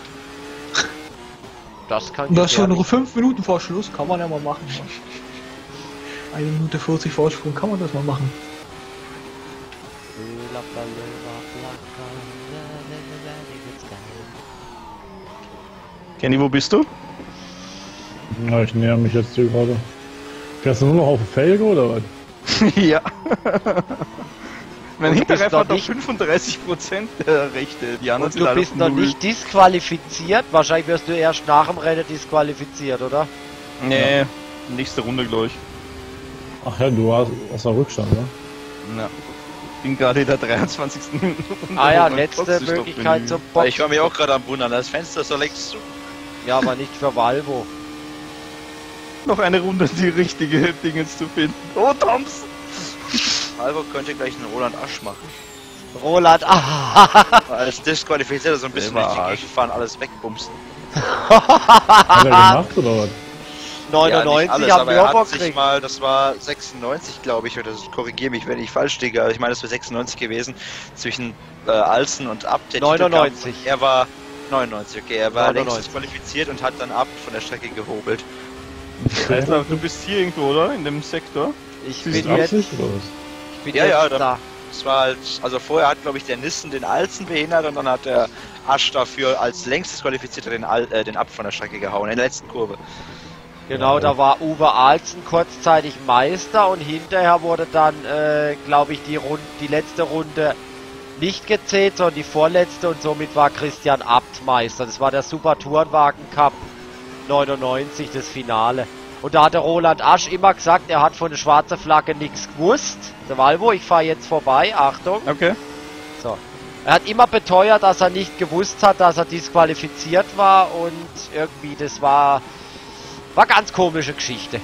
Das kann Und das schon gefährlich- nur 5 Minuten vor Schluss, kann man ja mal machen. 1 Minute 40 Vorsprung kann man das mal machen. Kenny, wo bist du? Na, ich näher mich jetzt hier gerade. Fährst du nur noch auf Felge oder was? Ja. Mein Und du bist Hinterreif doch hat noch nicht- 35% der Rechte. Die anderen Und sind du alle bist auf noch Null. nicht disqualifiziert. Wahrscheinlich wirst du erst nach dem Rennen disqualifiziert, oder? Nee, nächste Runde, glaube ich. Ach ja, du hast aus der Rückstand, ne? Ja. Bin gerade in der 23. Runde. Ah ja, Mein letzte Boxenstopp-Menü. Möglichkeit zum Weil ich Boxen. war mir auch gerade am Wundern, das Fenster ist so längst zu. Ja, aber nicht für Valvo. Noch eine Runde, die richtige Dingens zu finden. Oh, Toms! Alvo könnte gleich einen Roland Asch machen. Roland, Als disqualifiziert so ein bisschen Der durch war die Arsch. Gegend fahren, alles wegbumsen. Hat er gemacht oder was? 99 ja, nicht alles, am aber er hat sich Nürburgring. mal, das war 96, glaube ich, oder korrigiere mich, wenn ich falsch liege, aber ich meine, das wäre 96 gewesen, zwischen Alsen und Abt. der 99. Titel gab. Er war 99, okay, er war 99. längst disqualifiziert und hat dann Abt von der Strecke gehobelt. Alter, du bist hier irgendwo, oder? In dem Sektor? Ich Siehst bin du jetzt, Absicht oder was? ich bin Ja, jetzt ja, da. Das war halt, also vorher hat, glaube ich, der Nissen den Alsen behindert und dann hat der Asch dafür als längst disqualifizierter den Abt von der Strecke gehauen, in der letzten Kurve. Genau, da war Uwe Alzen kurzzeitig Meister und hinterher wurde dann, glaube ich, die letzte Runde nicht gezählt, sondern die vorletzte und somit war Christian Abt Meister. Das war der Super Tourenwagen Cup 99, das Finale. Und da hatte Roland Asch immer gesagt, er hat von der schwarzen Flagge nichts gewusst. Der Valvo, ich fahre jetzt vorbei, Achtung. Okay. So. Er hat immer beteuert, dass er nicht gewusst hat, dass er disqualifiziert war und irgendwie, das war ganz komische Geschichte.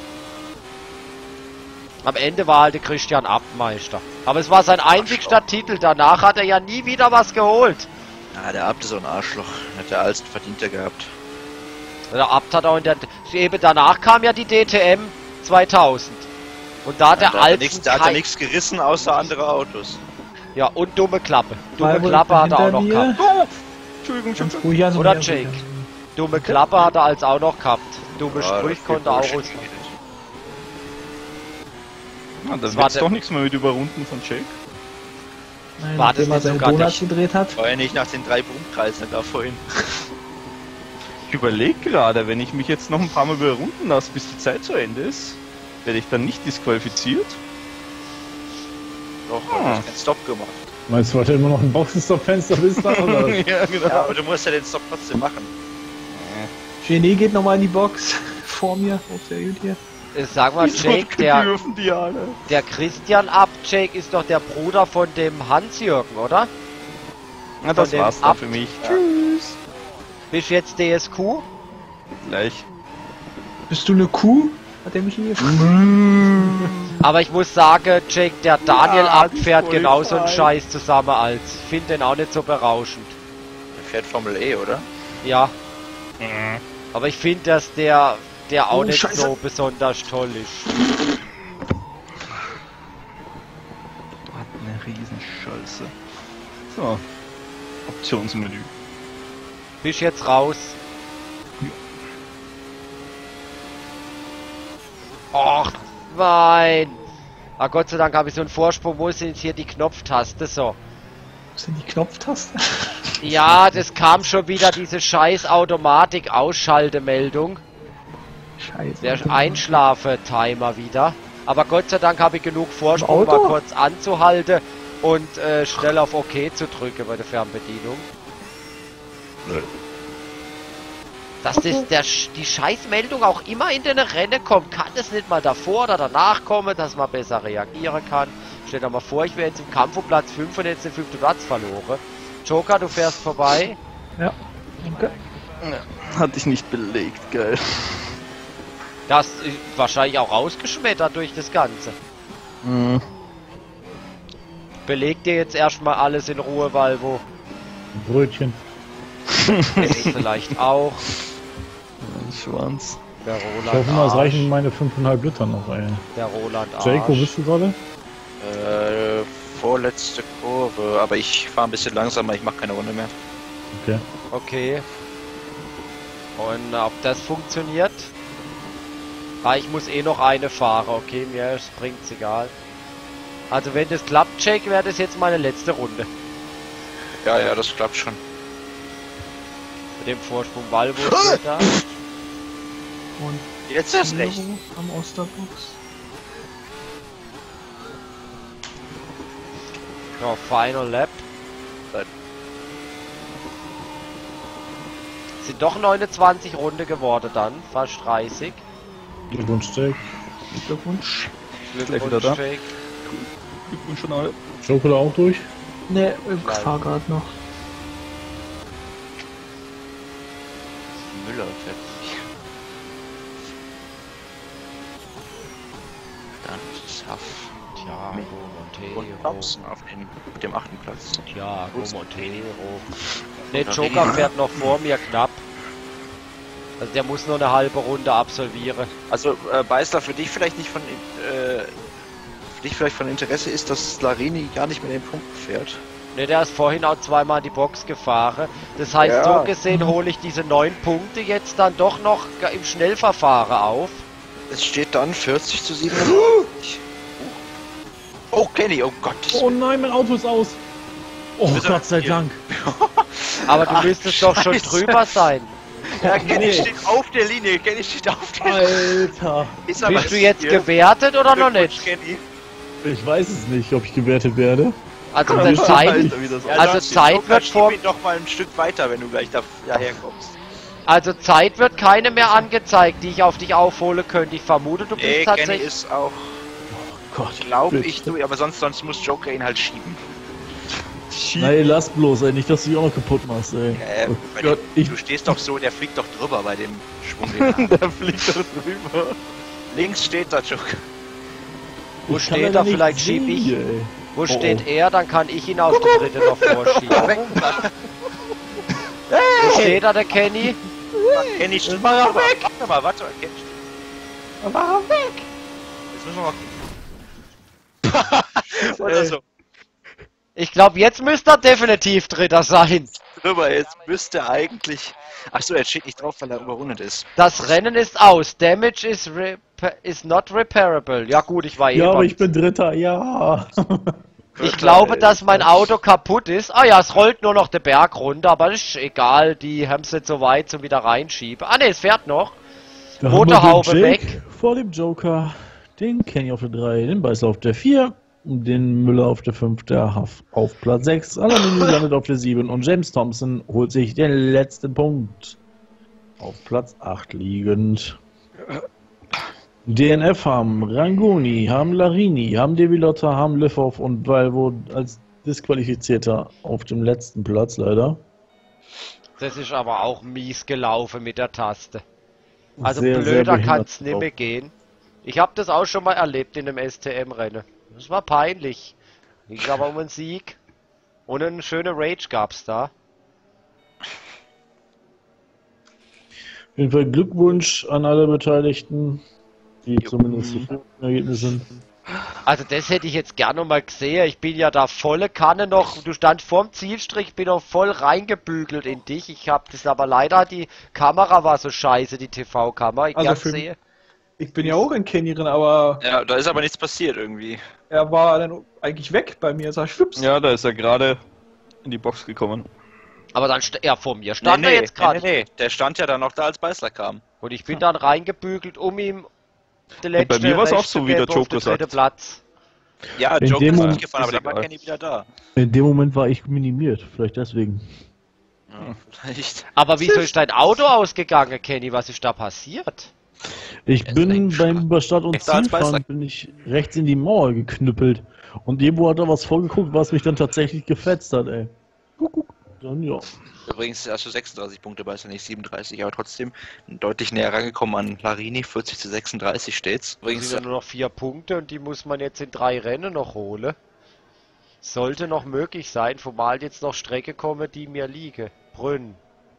Am Ende war halt der Christian Abt Meister. Aber es war sein einzigster Titel. Danach hat er ja nie wieder was geholt. Ja, der Abt ist so ein Arschloch. Hat der Alsen verdienter gehabt. Der Abt hat auch in der... Eben danach kam ja die DTM 2000. Und da hat der Da hat er Alten nichts- da hat er nichts gerissen, außer andere Autos. Ja, und dumme Klappe. Dumme Valvo Klappe hat er auch hinter noch mir. gehabt. Entschuldigung, Und Entschuldigung. ruhig, also Oder mehr Jake? ruhig. Dumme Klappe hat er als auch noch gehabt. Dumme Ja, Sprüche das konnte er auch geht aus. Bullshit. Ah, da Das war wird's der- doch nichts mehr mit Überrunden von Jake. Nein, War das nachdem er nicht seine sogar Donuts nicht- gedreht hat. Vor allem nicht nach den 3 Brummkreisen da vorhin. Ich überlege gerade, wenn ich mich jetzt noch ein paar Mal überrunden lasse, bis die Zeit zu Ende ist, werde ich dann nicht disqualifiziert? Doch, du hast keinen Stop gemacht. Meinst du, weil du immer noch ein Boxenstopp-Fenster bist da, oder was? Ja, genau. Ja, aber du musst ja den Stop trotzdem machen. Genie geht nochmal in die Box. Vor mir. Oh, sehr gut hier. Sag mal, Wieso Jake, der dürfen die alle? Christian Abt, Jake, ist doch der Bruder von dem Hans-Jürgen, oder? Na, das dem war's dann Abt. für mich. Ja. Tschüss. Bist jetzt DSQ? Gleich. Bist du eine Kuh? Hat er mich hier gefragt? Aber ich muss sagen, Jake, der Daniel Ja, Abt die ist fährt voll genauso einen fein. Scheiß zusammen als. Ich finde den auch nicht so berauschend. Der fährt Formel E, oder? Ja. Aber ich finde, dass der auch Oh, nicht Scheiße. so besonders toll ist. Hat eine Riesenscheiße. So. Optionsmenü. Bist jetzt raus. Och, nein. Ah, Gott sei Dank habe ich so einen Vorsprung. Wo ist denn jetzt hier die Knopftaste? So. Was sind die Knopftasten? Ja, das kam schon wieder diese scheiß Automatik-Ausschaltemeldung. Scheiße. Der Einschlafe-Timer wieder. Aber Gott sei Dank habe ich genug Vorsprung, Im mal Auto? kurz anzuhalten und schnell auf OK zu drücken bei der Fernbedienung. Dass die Scheißmeldung auch immer in den Rennen kommt, kann es nicht mal davor oder danach kommen, dass man besser reagieren kann. Stell dir mal vor, ich wäre jetzt im Kampf um Platz 5 und jetzt den 5. Platz verloren. Joker, du fährst vorbei. Ja. Danke. Hatte ich nicht belegt, geil. Das ist wahrscheinlich auch rausgeschmettert durch das Ganze. Mhm. Beleg dir jetzt erstmal alles in Ruhe, Valvo. Brötchen. Ich vielleicht auch. Ein Schwanz. Der Ich Roland hoffe mal, es Arsch. reichen meine 5,5 Liter noch, ey. Der Roland Arsch. Jake, wo bist du gerade? Vorletzte Kurve, aber ich fahre ein bisschen langsamer, ich mache keine Runde mehr. Okay. Okay. Und ob das funktioniert? Ah, ich muss eh noch eine fahren. Okay, mir bringt's egal. Also wenn das klappt, Jake, wäre das jetzt meine letzte Runde. Ja, ja, das klappt schon. Mit dem Vorsprung Valvo steht da. Und Jetzt ist echt. am Osterbox. Ja, Final Lap. Sind doch 29 Runde geworden dann. Fast 30. Glückwunsch, Jake. Glückwunsch. Gleich wieder da. Jake. Glückwunsch schon alle. Joker auch durch? Ne, ich fahr grad noch. Müller fährt sich. Dann ist es Haff. Thiago Und Montero. Thompson auf dem 8. Platz. Thiago Montero. Ne, Joker fährt noch vor mir knapp. Also der muss nur eine halbe Runde absolvieren. Also Beißler, für dich vielleicht nicht von Interesse ist, dass Larini gar nicht mehr den Punkt fährt. Ne, der ist vorhin auch zweimal in die Box gefahren. Das heißt, Ja. so gesehen hole ich diese 9 Punkte jetzt dann doch noch im Schnellverfahren auf. Es steht dann 40 zu 37. Oh, Kenny, oh Gott. Oh nein, mein Auto ist aus. Oh, Bitte? Gott sei Dank. Aber du Ach, müsstest doch schon Scheiße. drüber sein. Ja, Kenny steht auf der Linie. Kenny steht auf der Linie. Alter. Ist aber Bist du jetzt hier. gewertet oder noch nicht? Kenny. Ich weiß es nicht, ob ich gewertet werde. Also Ja, die das Zeit, heißt, wie das Ja, Also sonst Zeit Joker, wird schieb vor- ihn doch mal ein Stück weiter, wenn du gleich daher kommst. also Zeit wird keine mehr angezeigt, die ich auf dich aufholen könnte. Ich vermute, du bist Nee, Kenny tatsächlich... ist auch, Gott, glaube bitte. ich, du, aber sonst muss Joker ihn halt schieben. Nein, lass bloß, ey, nicht, dass du dich auch noch kaputt machst, ey. Oh Weil Gott, du stehst doch so, der fliegt doch drüber bei dem Schwung. Den er hat. Der fliegt da drüber. Links steht da Joker. Wo ich kann steht leider er? nicht Vielleicht schieb sehen ich. hier, ey. Wo Oh, steht oh. er? Dann kann ich ihn auf die dritte noch vorschieben. Wo steht er, der Kenny? Kenny steht war er drüber. Warte mal, Kenny steht. War er weg? Jetzt müssen wir mal gucken. Oder so. Ich glaube, jetzt müsste er definitiv Dritter sein. Drüber, jetzt müsste eigentlich. Achso, er steht nicht drauf, weil er überrundet ist. Das Rennen ist aus. Damage is not repairable. Ja gut, ich war eh Ja, aber beim- ich bin Dritter, ja. Ich glaube, dass mein Auto kaputt ist. Ah ja, es rollt nur noch den Berg runter, aber das ist egal. Die haben es nicht so weit zum wieder reinschieben. Ah ne, es fährt noch. Da Rote haben wir den Haube Jake weg. vor dem Joker, den Kenny auf der 3, den Beißler auf der 4, den Müller auf der 5, der Huff auf Platz 6, Alamini landet auf der 7 und James Thompson holt sich den letzten Punkt. Auf Platz 8 liegend. DNF haben Rangoni, haben Larini, haben Devilotta, haben Lifov und Valvo als Disqualifizierter auf dem letzten Platz leider. Das ist aber auch mies gelaufen mit der Taste. Also Sehr, sehr blöder behindert kann es nicht drauf. mehr gehen. Ich habe das auch schon mal erlebt in einem STM-Rennen. Das war peinlich. Ging aber um einen Sieg. Und eine schöne Rage gab's da. Auf jeden Fall Glückwunsch an alle Beteiligten, die zumindest zufrieden mit dem Ergebnis sind. Also das hätte ich jetzt gerne mal gesehen. Ich bin ja da volle Kanne noch. Du standst vorm Zielstrich, bin noch voll reingebügelt in dich. Ich habe das aber leider, die Kamera war so scheiße, die TV-Kamera. Ich Also kann für- sehen. Ich bin ja auch in Kenny drin, aber Ja, da ist aber nichts passiert irgendwie. er war dann eigentlich weg bei mir. Sag schwupps. Ja, da ist er gerade in die Box gekommen. Aber dann vor mir stand er jetzt gerade. Nee. Der stand ja dann noch da, als Beißler kam. Und ich bin dann reingebügelt, um ihm den Ja, bei mir war's auch rechts so, zu wie der geben auf Joker den dritten sagt. Platz. Ja, In Joker dem ist Moment nicht gefahren, aber ist dann war egal. Kenny wieder da. In dem Moment war ich minimiert, vielleicht deswegen. Ja, vielleicht. Aber wieso ist dein Auto ausgegangen, Kenny? Was ist da passiert? Ich Er ist bin eigentlich beim Über Stadt und Echter als Zielfahren Beißler. bin ich rechts in die Mauer geknüppelt. Und Debo hat da was vorgeguckt, was mich dann tatsächlich gefetzt hat, ey. Guck. Dann ja. Übrigens hast du 36 Punkte, Beißler nicht 37, aber trotzdem deutlich näher rangekommen an Larini. 40:36 steht's. Es Übrigens, sind ja nur noch 4 Punkte und die muss man jetzt in 3 Rennen noch holen. Sollte noch möglich sein, zumal jetzt noch Strecke komme, die mir liege. Brünn.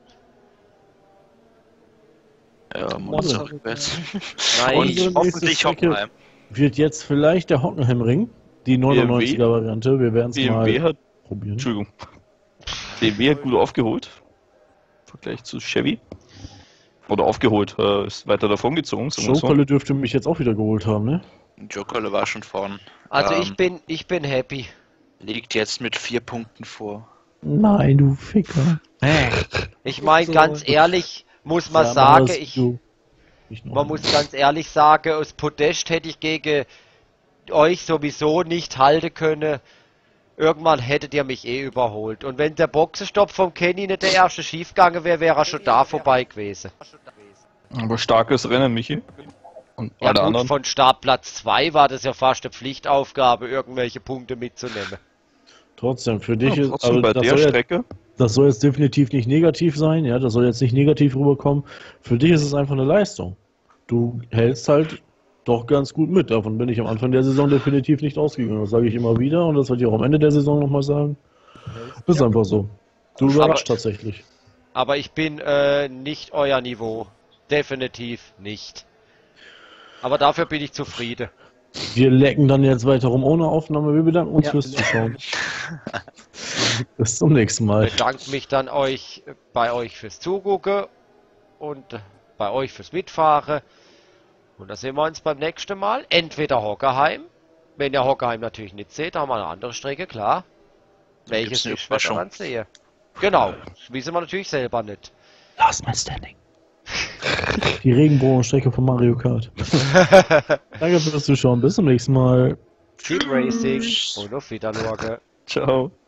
ja, Monster rückwärts. Nein, Und Unsere hoffentlich nächste Strecke- Hockenheim. Wird jetzt vielleicht der Hockenheimring, die 99er Variante. Wir werden es BMW mal hat, probieren. Entschuldigung. BMW hat gut aufgeholt. Im Vergleich zu Chevy. Oder aufgeholt, ist weiter davon gezogen. sagen wir so. Showkolle dürfte mich jetzt auch wieder geholt haben, ne? Jokerle war schon vorn. also Ähm, ich bin happy. Liegt jetzt mit 4 Punkten vor. Nein, du Ficker. Ich meine, So. ganz ehrlich, muss man Ja, sagen, das- ich, du- ich noch man nicht. muss ganz ehrlich sagen, aus Podest hätte ich gegen euch sowieso nicht halten können. Irgendwann hättet ihr mich eh überholt. Und wenn der Boxenstopp vom Kenny nicht der erste schiefgegangen wäre, wäre er schon da vorbei gewesen. Aber starkes Rennen, Michi. Und Ja alle gut, anderen. von Startplatz 2 war das ja fast eine Pflichtaufgabe, irgendwelche Punkte mitzunehmen. Trotzdem, für dich Ja, ist, trotzdem also bei das der soll, jetzt, Strecke. das soll jetzt definitiv nicht negativ sein, ja, das soll jetzt nicht negativ rüberkommen. Für dich ist es einfach eine Leistung. Du hältst halt doch ganz gut mit. Davon bin ich am Anfang der Saison definitiv nicht ausgegangen. Das sage ich immer wieder und das werde ich auch am Ende der Saison nochmal sagen. Das ist einfach so. Du überrascht tatsächlich. Aber ich bin nicht euer Niveau. Definitiv nicht. Aber dafür bin ich zufrieden. Wir lecken dann jetzt weiter rum ohne Aufnahme. Wir bedanken uns Ja. fürs Zuschauen. Bis zum nächsten Mal. Ich bedanke mich dann bei euch fürs Zugucken und bei euch fürs Mitfahren. Und da sehen wir uns beim nächsten Mal. Entweder Hockenheim. Wenn ihr Hockenheim natürlich nicht seht, haben wir eine andere Strecke, klar. Welches gibt's eine ich werde Überraschung. dann sehe. Genau, das wissen wir natürlich selber nicht. Last Man Standing. Die Regenbogenstrecke von Mario Kart. Danke fürs Zuschauen. Bis zum nächsten Mal. Team Racing und auf Wiedersehen. Ciao.